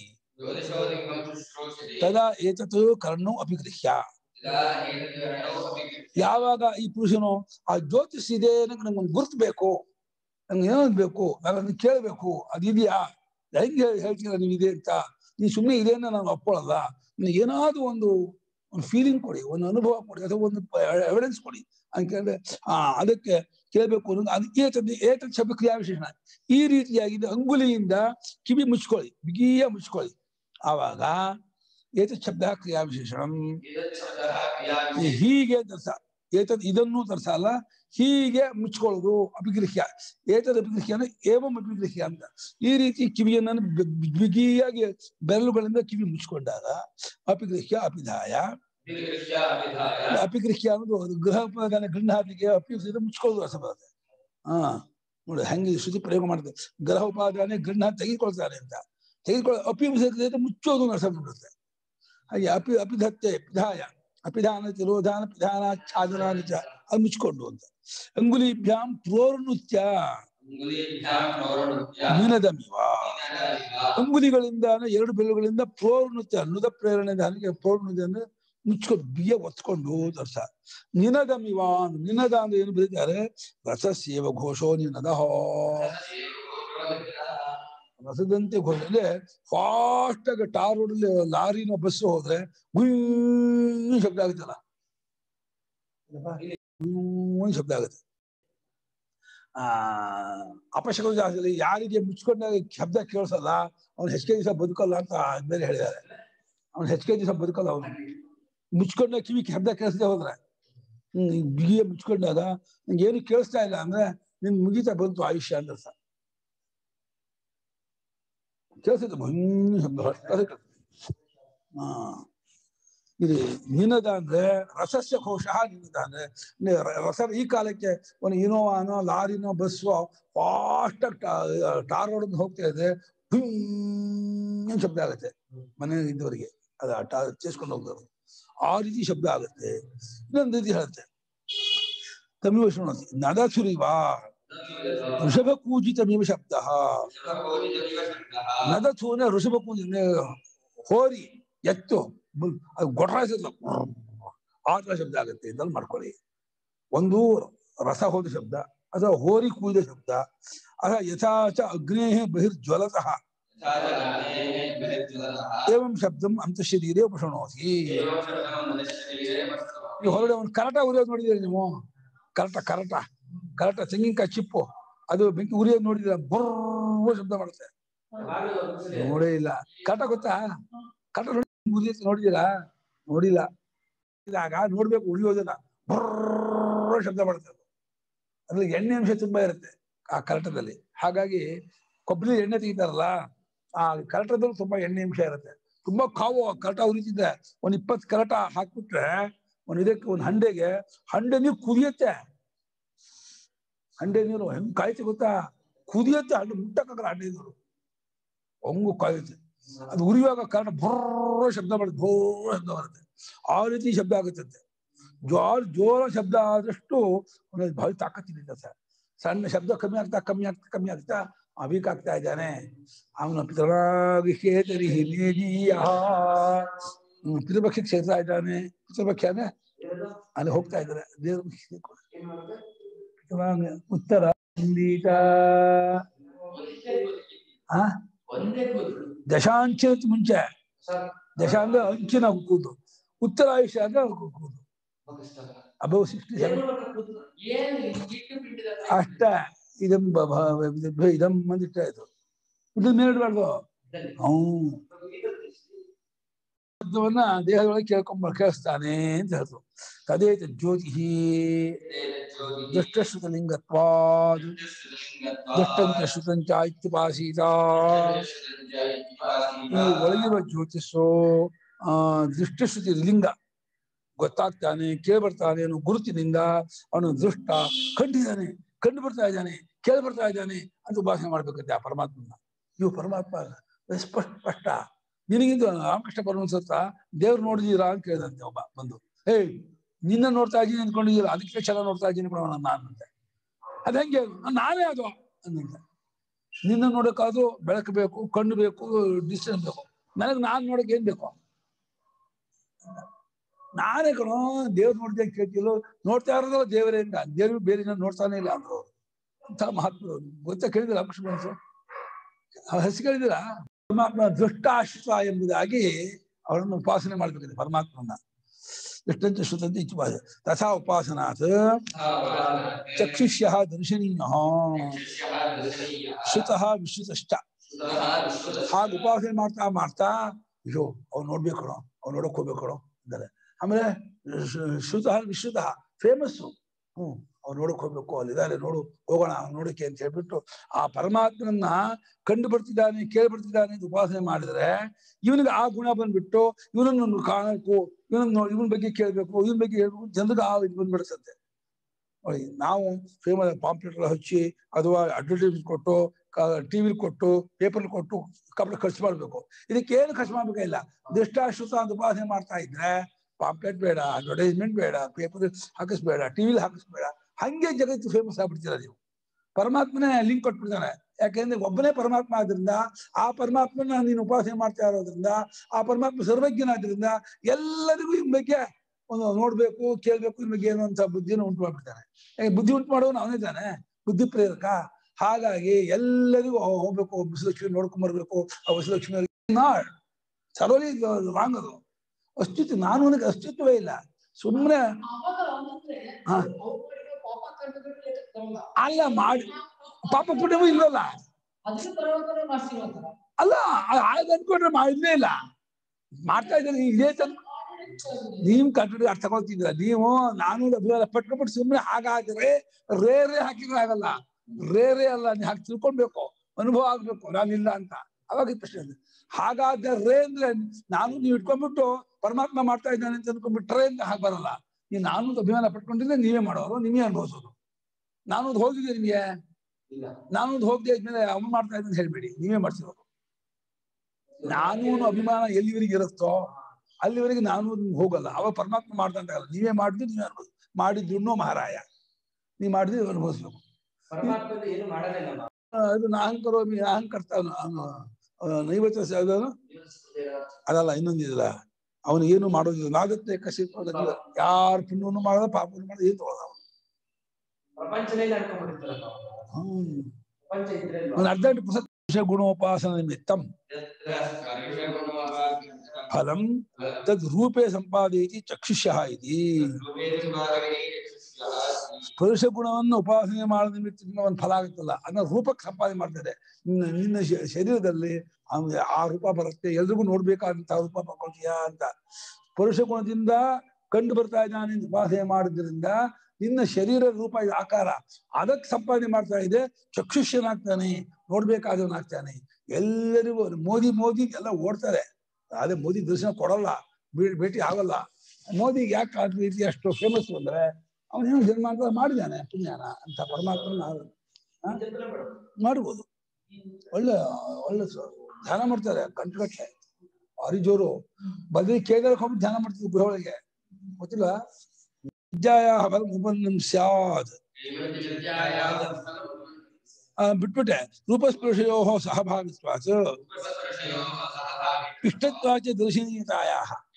ತದಾ ಏತತ್ ಕರ್ಣೋ ಅಪಿಗೃಹ್ಯ. ಯಾವಾಗ ಈ ಪುರುಷನು ಆ ಜ್ಯೋತಿಷ್ ಇದೆ ನಂಗೆ ನಂಗೊಂದು ಗುರುತು ಬೇಕು, ನಂಗೆ ಏನೊಂದು ಬೇಕು, ನಾನು ಅದನ್ನ ಕೇಳಬೇಕು, ಅದಿದೆಯಾ, ಹೆಂಗೆ ಹೇಳ್ತೀರ ನೀವು ಇದೆ ಅಂತ, ನೀವು ಸುಮ್ಮನೆ ಇದೆ ಅಂತ ನಾನು ಒಪ್ಕೊಳ್ಳಲ್ಲ, ನಿಮ್ಗೆ ಏನಾದ್ರು ಒಂದು ಒಂದು ಫೀಲಿಂಗ್ ಕೊಡಿ, ಒಂದು ಅನುಭವ ಕೊಡಿ, ಅಥವಾ ಒಂದು ಎವಿಡೆನ್ಸ್ ಕೊಡಿ ಅಂತ ಕೇಳಿದ್ರೆ ಆ ಅದಕ್ಕೆ ಕೇಳಬೇಕು ಅನ್ನೋದು. ಅದಕ್ಕೆ ಏತದ್ ಏತದ್ ಶಬ್ದ ಕ್ರಿಯಾ ವಿಶೇಷಣ. ಈ ರೀತಿಯಾಗಿದೆ. ಅಂಗುಲಿಯಿಂದ ಕಿವಿ ಮುಚ್ಕೊಳ್ಳಿ, ಬಿಗಿಯ ಮುಚ್ಕೊಳ್ಳಿ. ಆವಾಗ ಏತದ್ ಶಬ್ದ ಕ್ರಿಯಾ ವಿಶೇಷಣ. ಹೀಗೆ ತರ್ಸ, ಏತದ್ ಇದನ್ನು ತರ್ಸಲ್ಲ, ಹೀಗೆ ಮುಚ್ಕೊಳ್ಳೋದು ಅಪಿಗೃಹ್ಯ. ಏತದ್ ಅಪಿಗೃಹ್ಯ ಅಂದ್ರೆ ಏವಂ ಅಪಿಗೃಹ್ಯ ಅಂತ. ಈ ರೀತಿ ಕಿವಿಯನ್ನು ಬಿಗಿಯಾಗಿ ಬೆರಳುಗಳಿಂದ ಕಿವಿ ಮುಚ್ಕೊಂಡಾಗ ಅಪಿಗೃಹ್ಯ ಅಪಿಧಾಯ. ಅಪಿಗೃಹ್ಯ ಅನ್ನೋದು ಗೃಹ ಗೃಹಾದಿಗೆ ಅಪಿಗೃಹ ಮುಚ್ಕೊಳ್ಳೋದು ಅರ್ಥ ಬರುತ್ತೆ. ಹಾ ನೋಡಿ ಹೆಂಗೆ ಶ್ರುತಿ ಪ್ರಯೋಗ ಮಾಡ್ತಾರೆ. ಗ್ರಹ ಉಪಾದಾನೆ ಗೃಹ ತೆಗೆದುಕೊಳ್ತಾರೆ ಅಂತ, ತೆಗೆದುಕೊಳ್ಳ ಅಪಿಗೃಹ ಮುಚ್ಚೋದು ಅರ್ಥ ಬರುತ್ತೆ. ಹಾಗೆ ಅಪಿ ಅಪಿಧತ್ತೆ ಪಿಧಾಯ, ಅಪಿಧಾನ ತಿರೋಧಾನ ಪಿಧಾನ ಛಾದನ ಚ ಅದು ಮುಚ್ಕೊಂಡು ಅಂತ. ಅಂಗುಲಿಭ್ಯಾಂ ಪ್ರೋರ್ನೃತ್ಯ ನಿನದಮಿವ. ಅಂಗುಲಿಗಳಿಂದ ಎರಡು ಬೆರಳುಗಳಿಂದ ಪ್ರೋರ್ನೃತ್ಯ, ನುದ ಪ್ರೇರಣೆ ಪ್ರೋರ್ನೃತ್ಯ ಅಂದ್ರೆ ಮುಚ್ಕೊಂಡು ಬಿಗಿಯ ಒತ್ಕೊಂಡು ದರ್ಶ. ನಿನದಮಿವ, ನಿನದ ಅಂದ್ರೆ ಏನು ಬರೀತಾರೆ? ರಸಸ್ಯೇವ ಘೋಷೋ ನಿನದ. ರಸದಂತೆ ಘೋಷ ಅಂದ್ರೆ ಫಾಸ್ಟ್ ಆಗಿ ಟಾರ್ ರೋಡಲ್ಲಿ ಲಾರಿನ ಬಸ್ ಹೋದ್ರೆ ಗುಯ್ ಶಬ್ದ ಆಗುತ್ತಲ್ಲ, ಗುಯ್ ಶಬ್ದ ಆಗುತ್ತೆ. ಆ ಅಪಶಕನ ಜಾಗದಲ್ಲಿ ಯಾರಿಗೆ ಮುಚ್ಕೊಂಡಾಗ ಶಬ್ದ ಕೇಳಿಸಲ್ಲ ಅವ್ನು ಹೆಚ್ಚಿಗೆ ದಿವಸ ಬದುಕಲ್ಲ ಅಂತ ಬೇರೆ ಹೇಳಿದ್ದಾರೆ. ಅವ್ನು ಹೆಚ್ಚಿಗೆ ದಿವಸ ಬದುಕಲ್ಲ. ಅವನು ಮುಚ್ಕೊಂಡ ಕಿವಿ ಶಬ್ದ ಕೇಳಿಸದೆ ಹೋದ್ರೆ, ಹ್ಮ್ ಬಿಗಿಯ ಮುಚ್ಕೊಂಡಾಗ ನಂಗೆ ಏನು ಕೇಳಿಸ್ತಾ ಇಲ್ಲ ಅಂದ್ರೆ ನಿನ್ ಮುಗಿತಾ ಬಂತು ಆಯುಷ್ಯ ಅಂತ ಅರ್ಥ. ಕೇಳಿಸುತ್ತೆ ಭಂಗಿ ಶಬ್ದ ಹೊರಟಾಗ. ಹಾ ಇದು ನಿನದ ಅಂದ್ರೆ ರಸಸ್ಯ ಕೋಶ. ನಿನದ ಅಂದ್ರೆ ರಸ. ಈ ಕಾಲಕ್ಕೆ ಒಂದು ಇನೋವಾನೋ ಲಾರಿನೋ ಬಸ್ಸೋ ಫಾಸ್ಟ್ ಆಗಿ ಟಾರ್ ರೋಡ್ ಹೋಗ್ತಾ ಇದೆ, ಭಂಗಿ ಶಬ್ದ ಆಗುತ್ತೆ ಮನೆ ಇದ್ದವರಿಗೆ, ಅದ ಟಾರ್ ಚೇಸ್ಕೊಂಡು ಹೋಗ್ದವ್ರು ಆ ರೀತಿ ಶಬ್ದ ಆಗುತ್ತೆ. ಇನ್ನೊಂದು ರೀತಿ ಹೇಳುತ್ತೆ ತಮಿಳು ಶೃಣೋತಿ ನದಸುರಿವಾ ಋಷಭ ಕೂಜಿತಮಿವ ಶಬ್ದ. ನದಥೂನೆ ಋಷಭ ಕೂಜಿ ಹೋರಿ ಎತ್ತು ಅದು ಗೊಟ್ರಾಯಿಸಲ್ಲ ಆ ತರ ಶಬ್ದ ಆಗುತ್ತೆ ಅಂತ ಮಾಡ್ಕೊಳ್ಳಿ. ಒಂದು ರಸ ಹೋದ ಶಬ್ದ, ಅಥವಾ ಹೋರಿ ಕೂಯ್ದ ಶಬ್ದ, ಅಥವಾ ಯಥಾಚ ಅಗ್ನೇ ಬಹಿರ್ಜ್ವಲತಃ ಏವಂ ಶಬ್ದಂ ಅಂತ ಶರೀರೇ ಉಪಶೃಣೋತಿ. ಈ ಹೊರಗಡೆ ಒಂದು ಕರಟ ಉರಿಯೋದು ನೋಡಿದ್ದೀರಿ ನೀವು? ಕರಟ ಕರಟ ಕರಟ ತೆಂಗಿನಕಾಯಿ ಚಿಪ್ಪು ಅದು ಬೆಂಕಿ ಉರಿಯೋದು ನೋಡಿದ್ರೆ ಬರ್ರ ಶಬ್ದ ಮಾಡುತ್ತೆ. ನೋಡೇ ಇಲ್ಲ. ಕರಟ ಗೊತ್ತಾ? ಕರಟ ಉರಿಯೋದು ನೋಡಿದ್ದೀರಾ? ನೋಡಿಲ್ಲ. ಇದಾಗ ನೋಡ್ಬೇಕು, ಉರಿಯೋದಿಲ್ಲ, ಬರ್ರ ಶಬ್ದ ಮಾಡುತ್ತೆ. ಅದ್ರಲ್ಲಿ ಎಣ್ಣೆ ಅಂಶ ತುಂಬಾ ಇರುತ್ತೆ ಆ ಕರಟದಲ್ಲಿ. ಹಾಗಾಗಿ ಕೊಬ್ಬರಿ ಎಣ್ಣೆ ತೆಗಿತಾರಲ್ಲ, ಆ ಕರಟದಲ್ಲಿ ತುಂಬಾ ಎಣ್ಣೆ ಅಂಶ ಇರುತ್ತೆ. ತುಂಬಾ ಕಾವು ಕರಟ ಉರಿತಿದ್ದೆ ಒಂದ್ ಇಪ್ಪತ್ತು ಕರಟ ಹಾಕ್ಬಿಟ್ರೆ ಒಂದ್ ಇದಕ್ಕೆ ಒಂದು ಹಂಡೆಗೆ ಹಂಡೆ ನೀರು ಕುದಿಯತ್ತೆ. ಹಂಡೆ ನೀರು ಹೆಂಗ್ ಕಾಯ್ತಿ ಗೊತ್ತಾ? ಕುದಿಯತ್ತೆ. ಹಂಡೆ ಮುಟ್ಟಕ್ಕಾಗಲ್ಲ. ಹಂಡೆ ನೀರು ಹಂಗು ಕಾಯುತ್ತೆ. ಅದು ಉರಿಯುವಾಗ ಕರಟ ಬರ್ರ ಶಬ್ದ ಮಾಡುತ್ತೆ, ಬೋರ ಶಬ್ದ ಬರುತ್ತೆ. ಆ ರೀತಿ ಶಬ್ದ ಆಗುತ್ತಂತೆ. ಜೋರ್ ಜೋರ ಶಬ್ದ ಆದಷ್ಟು ಬಹಳ ತಾಕತ್ತಿದೆ ಸರ್. ಸಣ್ಣ ಶಬ್ದ ಕಮ್ಮಿ ಆಗ್ತಾ ಕಮ್ಮಿ ಆಗ್ತಾ ಕಮ್ಮಿ ಆಗ್ತಾ ವೀಕ್ ಆಗ್ತಾ ಇದ್ದಾನೆ. ಅವನ ಪಿತೃಪಕ್ಷಿ ಪಿತೃಪಕ್ಷಕ್ಕೆ ಸೇರ್ತಾ ಇದ್ದಾನೆ. ಪಿತೃಪಕ್ಷ ಅಂದ್ರೆ ಅಲ್ಲಿ ಹೋಗ್ತಾ ಇದ್ದಾರೆ ದೇವ್ರ ಉತ್ತರ ಹಿಂದೀಟ ಆ ದಶಾಂಶ ಮುಂಚೆ ದಶ ಅಂದ್ರೆ ಅಂಚಿನ ಕೂದು, ಉತ್ತರ ಆಯುಷ್ಯ ಅಂದ್ರೆ ಕೂದು. ಅಬೌವ್ ಸಿಕ್ಸ್ಟಿ ಸೆವೆನ್ ಅಷ್ಟ ಇದಂ ಇದಂ ಬಂದಿಟ್ಟ ಆಯ್ತು ಇದು ಮೇಲಿಡಬಾರ್ದು. ಹ್ಮ್ ಶಬ್ದವನ್ನ ದೇಹದೊಳಗೆ ಕೇಳ್ಕೊಂಬ ಕೇಳಿಸ್ತಾನೆ ಅಂತ ಹೇಳ್ತು. ತದೇತ ಜ್ಯೋತಿ ದೃಷ್ಟಶ್ರುತ ಲಿಂಗತ್ವಾದ್ ದೃಷ್ಟಂಚ ಶ್ರುತಂಚ ಇತ್ಯುಪಾಸೀತ. ಈ ಒಳಗಿರುವ ಜ್ಯೋತಿಷು ಆ ದೃಷ್ಟಶ್ರುತಿ ಲಿಂಗ ಗೊತ್ತಾಗ್ತಾನೆ, ಕೇಳ್ಬರ್ತಾನೆ ಅನ್ನೋ ಗುರುತಿನಿಂದ ಅವನು ದೃಷ್ಟ ಕಂಡಿದ್ದಾನೆ, ಕಂಡು ಬರ್ತಾ ಇದ್ದಾನೆ, ಕೇಳಿ ಬರ್ತಾ ಇದ್ದಾನೆ ಅಂತ ಉಪಾಸನೆ ಮಾಡ್ಬೇಕಂತೆ ಆ ಪರಮಾತ್ಮನ. ಇವು ಪರಮಾತ್ಮ ಸ್ಪಷ್ಟ ಸ್ಪಷ್ಟ ನಿನಗಿಂತ ರಾಮಕೃಷ್ಣ ಪರಮಹಂಸ ದೇವ್ರು ನೋಡಿದೀರಾ ಅಂತ ಕೇಳಿದಂತೆ ಒಬ್ಬ ಬಂದು. ಹೇ ನಿನ್ನ ನೋಡ್ತಾ ಇದ್ದೀನಿ ಅಂದ್ಕೊಂಡಿದ್ದೀರಾ, ಅದಕ್ಕೆ ಚೆನ್ನಾಗಿ ನೋಡ್ತಾ ಇದ್ದೀನಿ ಕೂಡ ನಾನು ಅಂತೆ. ಅದ ಹೆಂಗೆ ನಾನೇ ಅದು ಅನ್ನಂತೆ. ನಿನ್ನ ನೋಡೋಕ್ಕಾದ್ರೂ ಬೆಳಕು ಬೇಕು, ಕಣ್ಣು ಬೇಕು, ಡಿಸ್ಟೆನ್ಸ್ ಬೇಕು. ನನಗೆ ನಾನು ನೋಡಕ್ ಏನ್ ಬೇಕು? ನಾನೇ ಕಣೋ ದೇವ್ರು ನೋಡ್ದೆ ಕೇಳ್ತಿಲ್ಲ, ನೋಡ್ತಾ ಇರೋದು ದೇವರೇ ಅಂತ. ದೇವ್ರು ಬೇರೆ ನೋಡ್ತಾನೆ ಇಲ್ಲ ಅಂದ್ರು ಅಂತ ಮಹಾತ್ಮರು. ಗೊತ್ತಾ ಕೇಳಿದ್ರ ರಾಮಕೃಷ್ಣ ಪರಮಹಂಸ ಹಸಿ ಕೇಳಿದಿರ? ಪರಮಾತ್ಮ ದೃಷ್ಟಾಶ್ವ ಎಂಬುದಾಗಿ ಅವರನ್ನು ಉಪಾಸನೆ ಮಾಡ್ಬೇಕಿದೆ ಪರಮಾತ್ಮನ. ದೃಷ್ಟಂಚ ಶ್ರುತಂಚ ಇತ್ಯುಪಾಸನೆ ತಥಾ ಉಪಾಸನಾತ್ ಚಕ್ಷುಷ್ಯ ದರ್ಶನೀಯ ಶ್ರುತಃ ವಿಶ್ರುತಶ್ಚ. ಹಾಗೆ ಉಪಾಸನೆ ಮಾಡ್ತಾ ಮಾಡ್ತಾ ಅಯ್ಯೋ ಅವ್ನು ನೋಡ್ಬೇಕು ಕಣೋ, ಅವ್ನು ನೋಡಕ್ ಹೋಗ್ಬೇಕು ಕಣೋ ಅಂತಾರೆ. ಆಮೇಲೆ ಶ್ರುತಃ ವಿಶ್ರುತಃ ಫೇಮಸ್ಸು. ಹ್ಮ್ ಅವ್ನು ನೋಡಕ್ ಹೋಗ್ಬೇಕು, ಅಲ್ಲಿದ್ದಾರೆ ನೋಡು, ಹೋಗೋಣ ನೋಡಕ್ಕೆ ಅಂತ ಹೇಳ್ಬಿಟ್ಟು ಆ ಪರಮಾತ್ಮನನ್ನ ಕಂಡು ಬರ್ತಿದ್ದಾನೆ, ಕೇಳಿ ಬರ್ತಿದ್ದಾನೆ ಅಂತ ಉಪಾಸನೆ ಮಾಡಿದ್ರೆ ಇವನಿಗೆ ಆ ಗುಣ ಬಂದ್ಬಿಟ್ಟು ಇವನನ್ನು ಕಾಣಬೇಕು, ಇವನನ್ನು ಇವನ ಬಗ್ಗೆ ಕೇಳ್ಬೇಕು, ಇವನ ಬಗ್ಗೆ ಹೇಳ್ಬೇಕು, ಜನರಿಗೆ ಆ ಇದು ಬಂದ್ಬಿಡ್ಸತ್ತೆ. ನೋಡಿ ನಾವು ಫೇಮಸ್ ಪಾಂಪ್ಲೆಟ್ ಹಚ್ಚಿ ಅಥವಾ ಅಡ್ವರ್ಟೈಸ್ಮೆಂಟ್ ಕೊಟ್ಟು ಟಿವಿಲಿ ಕೊಟ್ಟು ಪೇಪರ್ ಕೊಟ್ಟು ಕಬ್ಬಳ ಖರ್ಚು ಮಾಡ್ಬೇಕು. ಇದಕ್ಕೇನು ಖರ್ಚು ಮಾಡ್ಬೇಕಾಗಿಲ್ಲ. ದೃಷ್ಟಾಶ್ರುತ ಅಂತ ಉಪಾಸನೆ ಮಾಡ್ತಾ ಇದ್ರೆ ಪಾಂಪ್ಲೆಟ್ ಬೇಡ, ಅಡ್ವರ್ಟೈಸ್ಮೆಂಟ್ ಬೇಡ, ಪೇಪರ್ ಹಾಕಿಸ್ಬೇಡ, ಟಿವಿಲಿ ಹಾಕಿಸ್ಬೇಡ, ಹಂಗೆ ಜಗತ್ತು ಫೇಮಸ್ ಆಗ್ಬಿಡ್ತೀರ ನೀವು. ಪರಮಾತ್ಮನೇ ಲಿಂಕ್ ಕೊಟ್ಬಿಡ್ತಾನೆ. ಯಾಕೆಂದ್ರೆ ಒಬ್ಬನೇ ಪರಮಾತ್ಮ ಆದ್ರಿಂದ ಆ ಪರಮಾತ್ಮನ ನೀನು ಉಪಾಸನೆ ಮಾಡ್ತಾ ಇರೋದ್ರಿಂದ ಆ ಪರಮಾತ್ಮ ಸರ್ವಜ್ಞನಾದ್ರಿಂದ ಎಲ್ಲರಿಗೂ ಇವ್ ಬಗ್ಗೆ ಒಂದು ನೋಡ್ಬೇಕು, ಕೇಳ್ಬೇಕು, ಇವ್ ಬಗ್ಗೆ ಏನೋ ಅಂತ ಬುದ್ಧಿನ ಉಂಟು ಮಾಡ್ಬಿಡ್ತಾನೆ. ಬುದ್ಧಿ ಉಂಟು ಮಾಡೋನು ಅವನೇ ತಾನೆ, ಬುದ್ಧಿ ಪ್ರೇರಕ. ಹಾಗಾಗಿ ಎಲ್ಲರಿಗೂ ಹೋಗ್ಬೇಕು, ಬಿಸಿಲಕ್ಷ್ಮಿ ನೋಡ್ಕೊಂಡ್ ಬರ್ಬೇಕು, ಆ ಬಿಸಿಲಕ್ಷ್ಮಿ ನಾಡ್ ಸರೋಲಿ ವಾಂಗದು ಅಸ್ತಿತ್ವ. ನಾನು ನನಗೆ ಅಸ್ತಿತ್ವವೇ ಇಲ್ಲ. ಸುಮ್ಮನೆ ಅಲ್ಲ ಮಾಡಿ ಪಾಪ ಪುಣ್ಯವೂ ಇಲ್ಲಲ್ಲ. ಅಲ್ಲ ಆಯ್ತು ಅನ್ಕೊಂಡ್ರೆ ಮಾಡಿದ್ದೇ ಇಲ್ಲ, ಮಾಡ್ತಾ ಇದ್ದಾರೆ. ಇದೇ ತನಕ ನೀವು ಕಟ್ಟಡ ಅರ್ಥ ತಗೊಳ್ತಿದ್ರ. ನೀವು ನಾನು ಅಭಿಮಾನ ಪಟ್ಕೊಬಿಟ್ಟು ಸುಮ್ಮನೆ ಹಾಗಾದ್ರೆ ರೇ ರೇ ಹಾಕಿದ್ರೆ ಆಗಲ್ಲ. ರೇ ರೇ ಅಲ್ಲ, ನೀವು ಹಾಕಿ ತಿಳ್ಕೊಳ್ಬೇಕು, ಅನುಭವ ಆಗ್ಬೇಕು ನಾನಿಲ್ಲ ಅಂತ. ಅವಾಗ ಪ್ರಶ್ನೆ ಇದೆ. ಹಾಗಾದ್ರೆ ರೇ ಅಂದ್ರೆ ನಾನು ನೀವು ಇಟ್ಕೊಂಡ್ಬಿಟ್ಟು ಪರಮಾತ್ಮ ಮಾಡ್ತಾ ಇದ್ದಾನೆ ಅಂತ ಅನ್ಕೊಂಡ್ಬಿಟ್ರೆ ಅಂತ ಹಾಗೆ ಬರಲ್ಲ. ನೀವು ನಾನು ಅಭಿಮಾನ ಪಟ್ಕೊಂಡಿದ್ರೆ ನೀವೇ ಮಾಡೋರು, ನೀವೇ ಅನುಭವಿಸೋದು. ನಾನು ಹೋಗಿದ್ದೆ ನಿಮಗೆ, ನಾನು ಹೋಗದೆ ಇದ್ಮೇಲೆ ಅವನು ಮಾಡ್ತಾ ಇದ್ದ ಹೇಳ್ಬೇಡಿ, ನೀವೇ ಮಾಡ್ತಿರೋದು. ನಾನು ಅಭಿಮಾನ ಎಲ್ಲಿವರೆಗೆ ಇರುತ್ತೋ ಅಲ್ಲಿವರೆಗೆ ನಾನು ಹೋಗಲ್ಲ. ಅವಾಗ ಪರಮಾತ್ಮ ಮಾಡ್ದಂತಾಗಲ್ಲ. ನೀವೇ ಮಾಡಿದ್ರು ನೀವೇ ಅನ್ಬೋದು. ಮಾಡಿದ್ರು ಮಹಾರಾಯ ನೀವ್ ಮಾಡಿದ್ರೆ ಅನುಭವಿಸ್ಬೇಕು. ಇದು ನಾಹಂಕರೋ ಅಹಂಕರ್ತ ನೈವತ್ಯ ಅದಲ್ಲ, ಇನ್ನೊಂದಿಲ್ಲ. ಅವನು ಏನು ಮಾಡೋದಿಲ್ಲ. ನಾಗತ್ತೆ ಕಸಿ ಯಾರು ಪುಣ್ಯವನ್ನು ಮಾಡೋದ ಪಾಪವನ್ನು ಮಾಡೋದು ಏನು ತಗೊಳ್ಳೋದು. ಹ್ಮ್ ಅರ್ಧ ಪುರುಷ ಗುಣೋಪಾಸನ ನಿಮಿತ್ತಂ ಫಲಂ ತದ್ ರೂಪೇ ಸಂಪಾದಯತಿ ಚಕ್ಷುಷ್ಯಃ ಇತಿ. ಪುರುಷ ಗುಣವನ್ನು ಉಪಾಸನೆ ಮಾಡೋ ನಿಮಿತ್ತ ಒಂದು ಫಲ ಆಗುತ್ತಲ್ಲ, ಅದನ್ನ ರೂಪಕ್ಕೆ ಸಂಪಾದನೆ ಮಾಡ್ತಾರೆ. ನಿನ್ನ ನಿನ್ನ ಶರೀರದಲ್ಲಿ ಆ ರೂಪ ಬರುತ್ತೆ, ಎಲ್ರಿಗೂ ನೋಡ್ಬೇಕಾದಂತಹ ರೂಪ ಪಡ್ಕೊಳ್ತೀಯಾ ಅಂತ. ಪುರುಷ ಗುಣದಿಂದ ಕಂಡು ಬರ್ತಾ ಇದ್ದಾನೆ ಉಪಾಸನೆ ಮಾಡೋದ್ರಿಂದ ನಿನ್ನ ಶರೀರ ರೂಪ ಆಕಾರ ಅದಕ್ಕೆ ಸಂಪಾದನೆ ಮಾಡ್ತಾ ಇದೆ. ಚಕ್ಷುಷ್ಯನಾಗ್ತಾನೆ, ನೋಡ್ಬೇಕಾದವನಾಗ್ತಾನೆ. ಎಲ್ಲರಿಗೂ ಮೋದಿ ಮೋದಿ ಎಲ್ಲ ಓಡ್ತಾರೆ, ಅದೇ ಮೋದಿ ದರ್ಶನ ಕೊಡಲ್ಲ, ಭೇಟಿ ಆಗಲ್ಲ. ಮೋದಿಗೆ ಯಾಕೆ ಆ ರೀತಿ ಅಷ್ಟು ಫೇಮಸ್ ಅಂದ್ರೆ ಅವನೇನು ಜನ್ಮಾಂತರ ಮಾಡಿದ್ದಾನೆ ಪುಣ್ಯನ ಅಂತ ಪರಮಾತ್ಮನ ಮಾಡ್ಬೋದು. ಒಳ್ಳೆ ಒಳ್ಳೆ ಧ್ಯಾನ ಮಾಡ್ತಾರೆ ಗಂಟೆಗಟ್ಟಲೆ. ಭಾರಿ ಜೋರು. ಬದ್ರಿ ಕೇದಾರಕ್ಕೆ ಹೋಗಿ ಧ್ಯಾನ ಮಾಡ್ತಿದ್ರು ಗೃಹ ಒಳಗೆ, ಗೊತ್ತಿಲ್ಲ. ವಿದ್ಯಾಯ ಉಪನ್ನಂ ಸ್ಯಾದ್ ಬಿಟ್ಬಿಟ್ಟೆ. ರೂಪಸ್ಪರ್ಶಯೋ ಸಹಭಾಗಿತ್ವಾಚ ಇಷ್ಟತ್ವಾಚ ದರ್ಶನೀಯತಾಯ.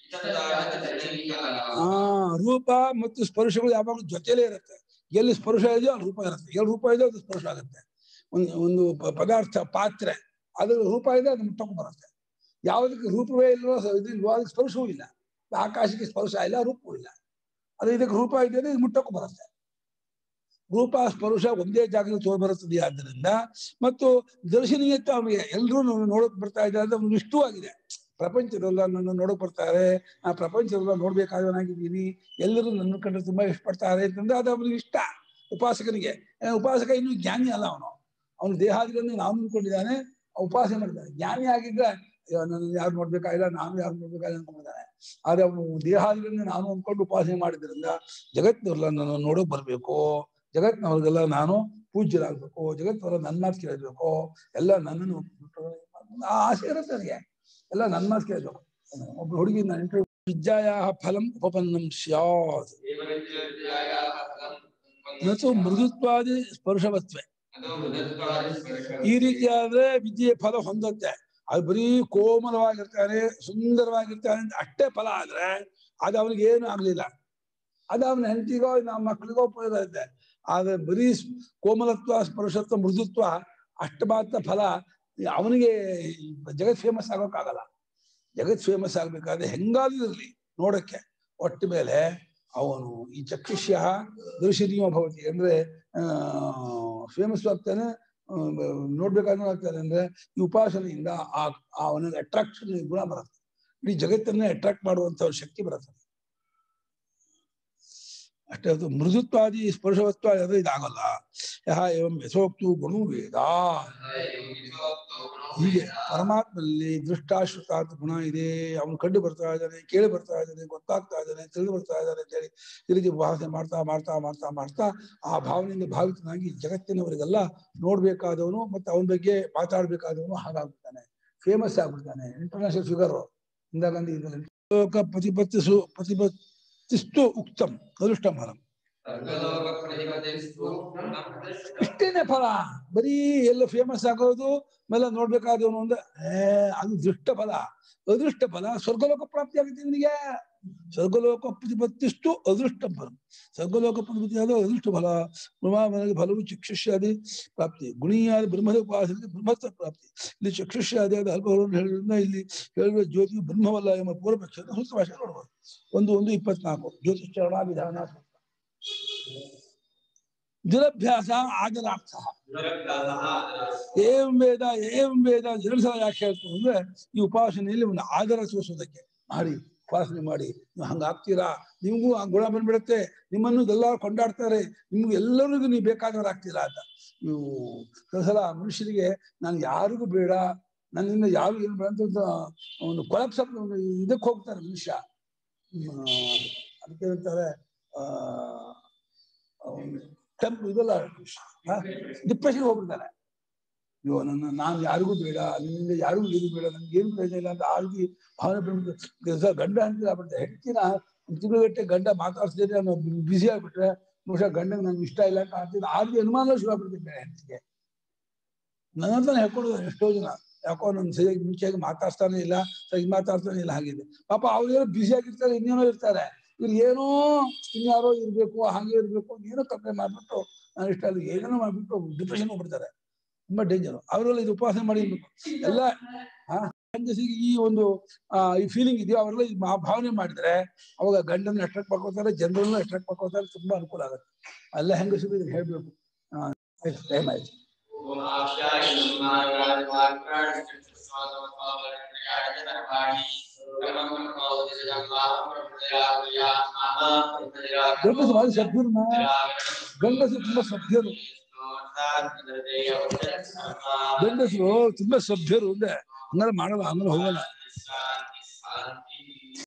ಆ ರೂಪ ಮತ್ತು ಸ್ಪರ್ಶಗಳು ಯಾವಾಗಲೂ ಜೊತೆಲೇ ಇರುತ್ತೆ. ಎಲ್ಲಿ ಸ್ಪರ್ಶ ಇದೆಯೋ ಅಲ್ಲಿ ರೂಪ ಇರುತ್ತೆ, ಎಲ್ಲಿ ರೂಪ ಇದೆಯೋ ಅದು ಸ್ಪರ್ಶ ಆಗುತ್ತೆ. ಒಂದು ಒಂದು ಪದಾರ್ಥ ಪಾತ್ರೆ ಅದು ರೂಪ ಇದೆ, ಅದು ಮುಟ್ಟಕೊಂಡು ಬರುತ್ತೆ. ಯಾವುದಕ್ಕೆ ರೂಪವೇ ಇಲ್ವೋ ಇದಿಲ್ವೋ ಅದಕ್ಕೆ ಸ್ಪರ್ಶವೂ ಇಲ್ಲ. ಆಕಾಶಕ್ಕೆ ಸ್ಪರ್ಶ ಇಲ್ಲ, ರೂಪವೂ ಇಲ್ಲ. ಅದು ಇದಕ್ಕೆ ರೂಪ ಇದೆ ಇದು ಮುಟ್ಟಕ್ಕೂ ಬರುತ್ತೆ. ರೂಪ ಸ್ಪರ್ಶ ಒಂದೇ ಜಾಗದಲ್ಲಿ ತೋರ್ ಬರುತ್ತದೆ. ಆದ್ದರಿಂದ ಮತ್ತು ದರ್ಶನೀಯತ್ವ ಅವನಿಗೆ ಎಲ್ಲರೂ ನೋಡಕ್ ಬರ್ತಾ ಇದ್ದಾರೆ ಅಂತ ಅವ್ನಿಗೆ ಇಷ್ಟವಾಗಿದೆ. ಪ್ರಪಂಚದಲ್ಲ ನನ್ನ ನೋಡಕ್ ಬರ್ತಾರೆ, ಆ ಪ್ರಪಂಚದಲ್ಲ ನೋಡ್ಬೇಕಾದವನಾಗಿದ್ದೀನಿ, ಎಲ್ಲರೂ ನನ್ನ ಕಂಡ್ರೆ ತುಂಬಾ ಇಷ್ಟಪಡ್ತಾರೆ ಅಂತಂದ್ರೆ ಅದು ಅವನಿಗೆ ಇಷ್ಟ. ಉಪಾಸಕನಿಗೆ ಉಪಾಸಕ ಇನ್ನು ಜ್ಞಾನಿ ಅಲ್ಲ, ಅವನು ಅವನು ದೇಹಾದಿಗಳನ್ನು ನಾವು ಅಂದ್ಕೊಂಡಿದ್ದಾನೆ, ಉಪಾಸನೆ ಮಾಡಿದ್ದಾನೆ. ಜ್ಞಾನಿ ಆಗಿದ್ರೆ ನನ್ನ ಯಾರು ನೋಡ್ಬೇಕಾಗಿಲ್ಲ, ನಾನು ಯಾರು ನೋಡ್ಬೇಕಾಗಿಲ್ಲ ಅನ್ಕೊಂಡಿದ್ದಾನೆ. ಆದ್ರೆ ಅವನು ದೇಹಾದಿಗಳನ್ನು ನಾನು ಅಂದ್ಕೊಂಡು ಉಪಾಸನೆ ಮಾಡಿದ್ರಿಂದ ಜಗತ್ತಿನವರೆಲ್ಲ ನನ್ನ ನೋಡಕ್ ಬರ್ಬೇಕು, ಜಗತ್ತಿನವ್ರಿಗೆಲ್ಲ ನಾನು ಪೂಜ್ಯರಾಗ್ಬೇಕು, ಜಗತ್ತಿನವರೆಲ್ಲ ನನ್ನ ಮಾತು ಕೇಳಬೇಕು, ಎಲ್ಲ ನನ್ನನ್ನು ಆ ಆಸೆ ಇರುತ್ತೆ ನನಗೆ, ಎಲ್ಲ ನನ್ನ ಮಾತು ಕೇಳಬೇಕು. ಒಬ್ಬ ಹುಡುಗಿ ನಾನು ಇಂಟರ್ವ್ಯೂ ವಿದ್ಯಾಯ ಫಲಂ ಉಪಪನ್ನಂ ಸ್ಯಾತ್ ನತು ಮೃದುತ್ವಾದಿ ಸ್ಪರ್ಶವತ್ವೆ. ಈ ರೀತಿ ಆದ್ರೆ ವಿದ್ಯೆಯ ಫಲ ಹೊಂದತ್ತೆ. ಅದು ಬರೀ ಕೋಮಲವಾಗಿರ್ತಾನೆ, ಸುಂದರವಾಗಿರ್ತಾನೆ ಅಂತ ಅಷ್ಟೇ ಫಲ ಆದ್ರೆ ಅದು ಅವನಿಗೆ ಏನು ಆಗ್ಲಿಲ್ಲ, ಅದು ಅವನ ಹೆಂಡತಿಗೋ ನಮ್ಮ ಮಕ್ಕಳಿಗೋ ಉಪಯೋಗ ಇರುತ್ತೆ. ಆದ್ರೆ ಬರೀ ಕೋಮಲತ್ವ ಸ್ಪರ್ಶತ್ವ ಮೃದುತ್ವ ಅಷ್ಟ ಮಾತ್ರ ಫಲ ಅವನಿಗೆ ಜಗತ್ ಫೇಮಸ್ ಆಗೋಕ್ಕಾಗಲ್ಲ. ಜಗತ್ ಫೇಮಸ್ ಆಗ್ಬೇಕಾದ್ರೆ ಹೆಂಗಾದ್ರೂ ಇರಲಿ ನೋಡಕ್ಕೆ ಒಟ್ಟ ಮೇಲೆ ಅವನು ಈ ಚಕ್ಷುಷ್ಯ ದರ್ಶನೀಯ ಭವತಿ ಅಂದ್ರೆ ಆ ಫೇಮಸ್ ಆಗ್ತಾನೆ, ನೋಡ್ಬೇಕಾದ್ರೂ ಆಗ್ತಾನೆ. ಅಂದ್ರೆ ಈ ಉಪಾಸನೆಯಿಂದ ಆ ಅವನಿಗೆ ಅಟ್ರಾಕ್ಷನ್ ಗುಣ ಬರುತ್ತೆ, ಇಡೀ ಜಗತ್ತನ್ನೇ ಅಟ್ರಾಕ್ಟ್ ಮಾಡುವಂತ ಶಕ್ತಿ ಬರುತ್ತೆ. ಅಷ್ಟೇ ಅದು ಮೃದುತ್ವಾದಿ ಸ್ಪರ್ಶವತ್ವ ಅಂದ್ರೆ ಇದಾಗಲ್ಲ. ಯಹ ಏವಂ ಯಥೋಕ್ತು ಗುಣು ವೇದ. ಹೀಗೆ ಪರಮಾತ್ಮನಲ್ಲಿ ದೃಷ್ಟಾಶ್ರುತಾತ್ ಗುಣ ಇದೆ, ಅವನು ಕಂಡು ಬರ್ತಾ ಇದ್ದಾನೆ, ಕೇಳಿ ಬರ್ತಾ ಇದ್ದಾನೆ, ಗೊತ್ತಾಗ್ತಾ ಇದ್ದಾನೆ, ತಿಳಿದು ಬರ್ತಾ ಇದ್ದಾನೆ ಅಂತೇಳಿ ಈ ರೀತಿ ಭಾವನೆ ಮಾಡ್ತಾ ಮಾಡ್ತಾ ಮಾಡ್ತಾ ಮಾಡ್ತಾ ಆ ಭಾವನೆಯಿಂದ ಭಾವಿತನಾಗಿ ಜಗತ್ತಿನವರಿಗೆಲ್ಲ ನೋಡ್ಬೇಕಾದವನು ಮತ್ತೆ ಅವನ ಬಗ್ಗೆ ಮಾತಾಡ್ಬೇಕಾದವನು ಹಾಗಾಗ್ಬಿಡ್ತಾನೆ, ಫೇಮಸ್ ಆಗ್ಬಿಡ್ತಾನೆ, ಇಂಟರ್ನ್ಯಾಷನಲ್ ಫಿಗರ್. ಇಂದಾಗಂದು ಇದರಲ್ಲಿ ಪ್ರತಿಪತ್ತಿಸು ಪ್ರತಿಪತ್ತಿಸ್ತು ಉಕ್ತಂ ಅದೃಷ್ಟಂ ಫಲಂ. ಇಷ್ಟೇನೆ ಫಲ, ಬರೀ ಎಲ್ಲ ಫೇಮಸ್ ಆಗೋದು ಮೇಲೆ ನೋಡ್ಬೇಕಾದವನು ಅಂದ್ರೆ ಏ ಅದು ದೃಷ್ಟ ಫಲ. ಅದೃಷ್ಟ ಫಲ ಸ್ವರ್ಗಲೋಕ ಪ್ರಾಪ್ತಿ ಆಗುತ್ತೆ ನಿನಗೆ. ಸ್ವರ್ಗಲೋಕ ಪ್ರತಿಪತ್ತಿಷ್ಟು ಅದೃಷ್ಟ ಫಲ, ಸ್ವರ್ಗಲೋಕ ಪ್ರತಿಪತ್ತಿ ಆದ ಅದೃಷ್ಟ ಫಲ. ಬ್ರಹ್ಮನಿಗೆ ಫಲವು ಚಕ್ಷುಷ್ಯಾದಿ ಪ್ರಾಪ್ತಿ, ಗುಣೀಯಾದ ಬ್ರಹ್ಮದ ಉಪಾಸನೆಗೆ ಬ್ರಹ್ಮತ್ವ ಪ್ರಾಪ್ತಿ. ಇಲ್ಲಿ ಚಕ್ಷುಷ್ಯಾದಿ ಆದ ಅಲ್ಪಗಳನ್ನು ಹೇಳಿದ್ರಿಂದ ಇಲ್ಲಿ ಹೇಳಿರುವ ಜ್ಯೋತಿಯು ಬ್ರಹ್ಮವಲ್ಲ ಎಂಬ ಪೂರ್ವಪಕ್ಷದ ಸೂತ್ರ ಭಾಷೆ ನೋಡ್ಬೋದು. ಒಂದು ಒಂದು ಇಪ್ಪತ್ನಾಲ್ಕು ಜ್ಯೋತಿಶ್ಚರಣ ವಿಧಾನ. ದುರಭ್ಯಾಸ ಆದರಾರ್ಥ. ಏಂ ವೇದ ಏಂ ವೇದ ಎರಡು ಸಲ ಯಾಕೆ ಹೇಳ್ತು ಅಂದ್ರೆ ಈ ಉಪಾಸನೆಯಲ್ಲಿ ಒಂದು ಆದರ ತೋರಿಸೋದಕ್ಕೆ. ಮಾಡಿ ಉಪಾಸನೆ ಮಾಡಿ ನೀವು ಹಂಗಾಗ್ತೀರಾ, ನಿಮಗೂ ಆ ಗುಣ ಬಂದ್ಬಿಡುತ್ತೆ, ನಿಮ್ಮನ್ನು ಎಲ್ಲರೂ ಕೊಂಡಾಡ್ತಾರೆ, ನಿಮ್ಗೆ ಎಲ್ಲರಿಗೂ ನೀವು ಬೇಕಾದವರಾಗ್ತೀರಾ ಅಂತ. ನೀವು ಸಲ ಮನುಷ್ಯರಿಗೆ ನಾನು ಯಾರಿಗೂ ಬೇಡ, ನನ್ನಿಂದ ಯಾರು ಏನು ಬೇಡ ಅಂತ ಒಂದು ಕೊಲಪ್ಸ ಇದಕ್ಕೆ ಹೋಗ್ತಾರೆ ಮನುಷ್ಯ. ಅದಕ್ಕೆ ಹೇಳ್ತಾರೆ ಆ ಟೆಂಪ್ ಇದೆಲ್ಲ ಡಿಪ್ರೆಷನ್ ಹೋಗ್ಬಿಡ್ತಾನೆ. ಅಯ್ಯೋ ನನ್ನ ನಾನು ಯಾರಿಗೂ ಬೇಡ, ನಿನ್ನಿಂದ ಯಾರಿಗೂ ಏನು ಬೇಡ, ನನ್ಗೆ ಏನು ಪ್ರಯೋಜನ ಇಲ್ಲ ಅಂತ ಆ ರೀತಿ ಭಾವನೆ ಬಂದ್ಬಿಟ್ಟು ಗಂಡ ಅಂತ ಆಗ್ಬಿಡ್ತಾರೆ. ಹೆಂಡತಿನ ತಿಂಗಳಗಟ್ಟೆ ಗಂಡ ಮಾತಾಡ್ಸಿದ್ರೆ ನಾನು ಬ್ಯುಸಿ ಆಗ್ಬಿಟ್ರೆ ಬಹುಶಃ ಗಂಡಂಗೆ ನನ್ಗೆ ಇಷ್ಟ ಇಲ್ಲ ಅಂತ ಆಗ್ತಿದ್ದೆ. ಆ ರೀತಿ ಅನುಮಾನ ಶುರು ಆಗ್ಬಿಡ್ತಿದ್ದೆ ಹೆಂಡತಿಗೆ. ನನ್ನ ಹತ್ರ ಹೇಳ್ಕೊಡೋದು ಎಷ್ಟೋ ಜನ, ಯಾಕೋ ನನ್ನ ಸರಿಯಾಗಿ ಮುಂಚೆಯಾಗಿ ಮಾತಾಡ್ತಾನೆ ಇಲ್ಲ, ಸರಿ ಮಾತಾಡ್ತಾನೆ ಇಲ್ಲ ಹಾಗಿದೆ. ಪಾಪ ಅವ್ರೇನೋ ಬ್ಯುಸಿ ಆಗಿರ್ತಾರೆ, ಇನ್ನೇನೋ ಇರ್ತಾರೆ, ಇವ್ರು ಏನೋ ಇನ್ಯಾರೋ ಇರ್ಬೇಕು, ಹಾಗೆ ಇರ್ಬೇಕು, ಏನೋ ಕಪ್ಪೆ ಮಾಡ್ಬಿಟ್ಟು ನಾನು ಇಷ್ಟ ಅಲ್ಲಿ ಏನೇನೋ ಮಾಡ್ಬಿಟ್ಟು ಡಿಪ್ರೆಷನ್ ಹೋಗ್ಬಿಡ್ತಾರೆ. ತುಂಬಾ ಡೇಂಜರ್. ಅವರೆಲ್ಲ ಇದು ಉಪವಾಸ ಮಾಡಿ ಎಲ್ಲ ಹೆಂಗಸಿಗೆ ಈ ಒಂದು ಆ ಈ ಫೀಲಿಂಗ್ ಇದೆಯೋ ಅವರೆಲ್ಲ ಈ ಭಾವನೆ ಮಾಡಿದ್ರೆ ಅವಾಗ ಗಂಡನ್ನ ಅಟ್ರಾಕ್ಟ್ ಮಾಡ್ಕೋತಾರೆ, ಜನರನ್ನು ಅಟ್ರಾಕ್ಟ್ ಮಾಡ್ಕೋತಾರೆ, ತುಂಬಾ ಅನುಕೂಲ ಆಗುತ್ತೆ. ಎಲ್ಲ ಹೆಂಗಸಿಗೆ ಇದನ್ನ ಹೇಳ್ಬೇಕು. ಆಯ್ತು, ಟೈಮ್ ಆಯ್ತು. ಗಂಡಸು ಭಾರಿ ಸಭ್ಯರು, ಗಂಡಸು ತುಂಬಾ ಸಭ್ಯರು, ಗಂಡಸರು ತುಂಬಾ ಸಭ್ಯರು ಅಂದ್ರೆ ಹಂಗಾರೆ ಮಾಡಲ್ಲ, ಹಂಗಾರೆ ಹೋಗಲ್ಲ.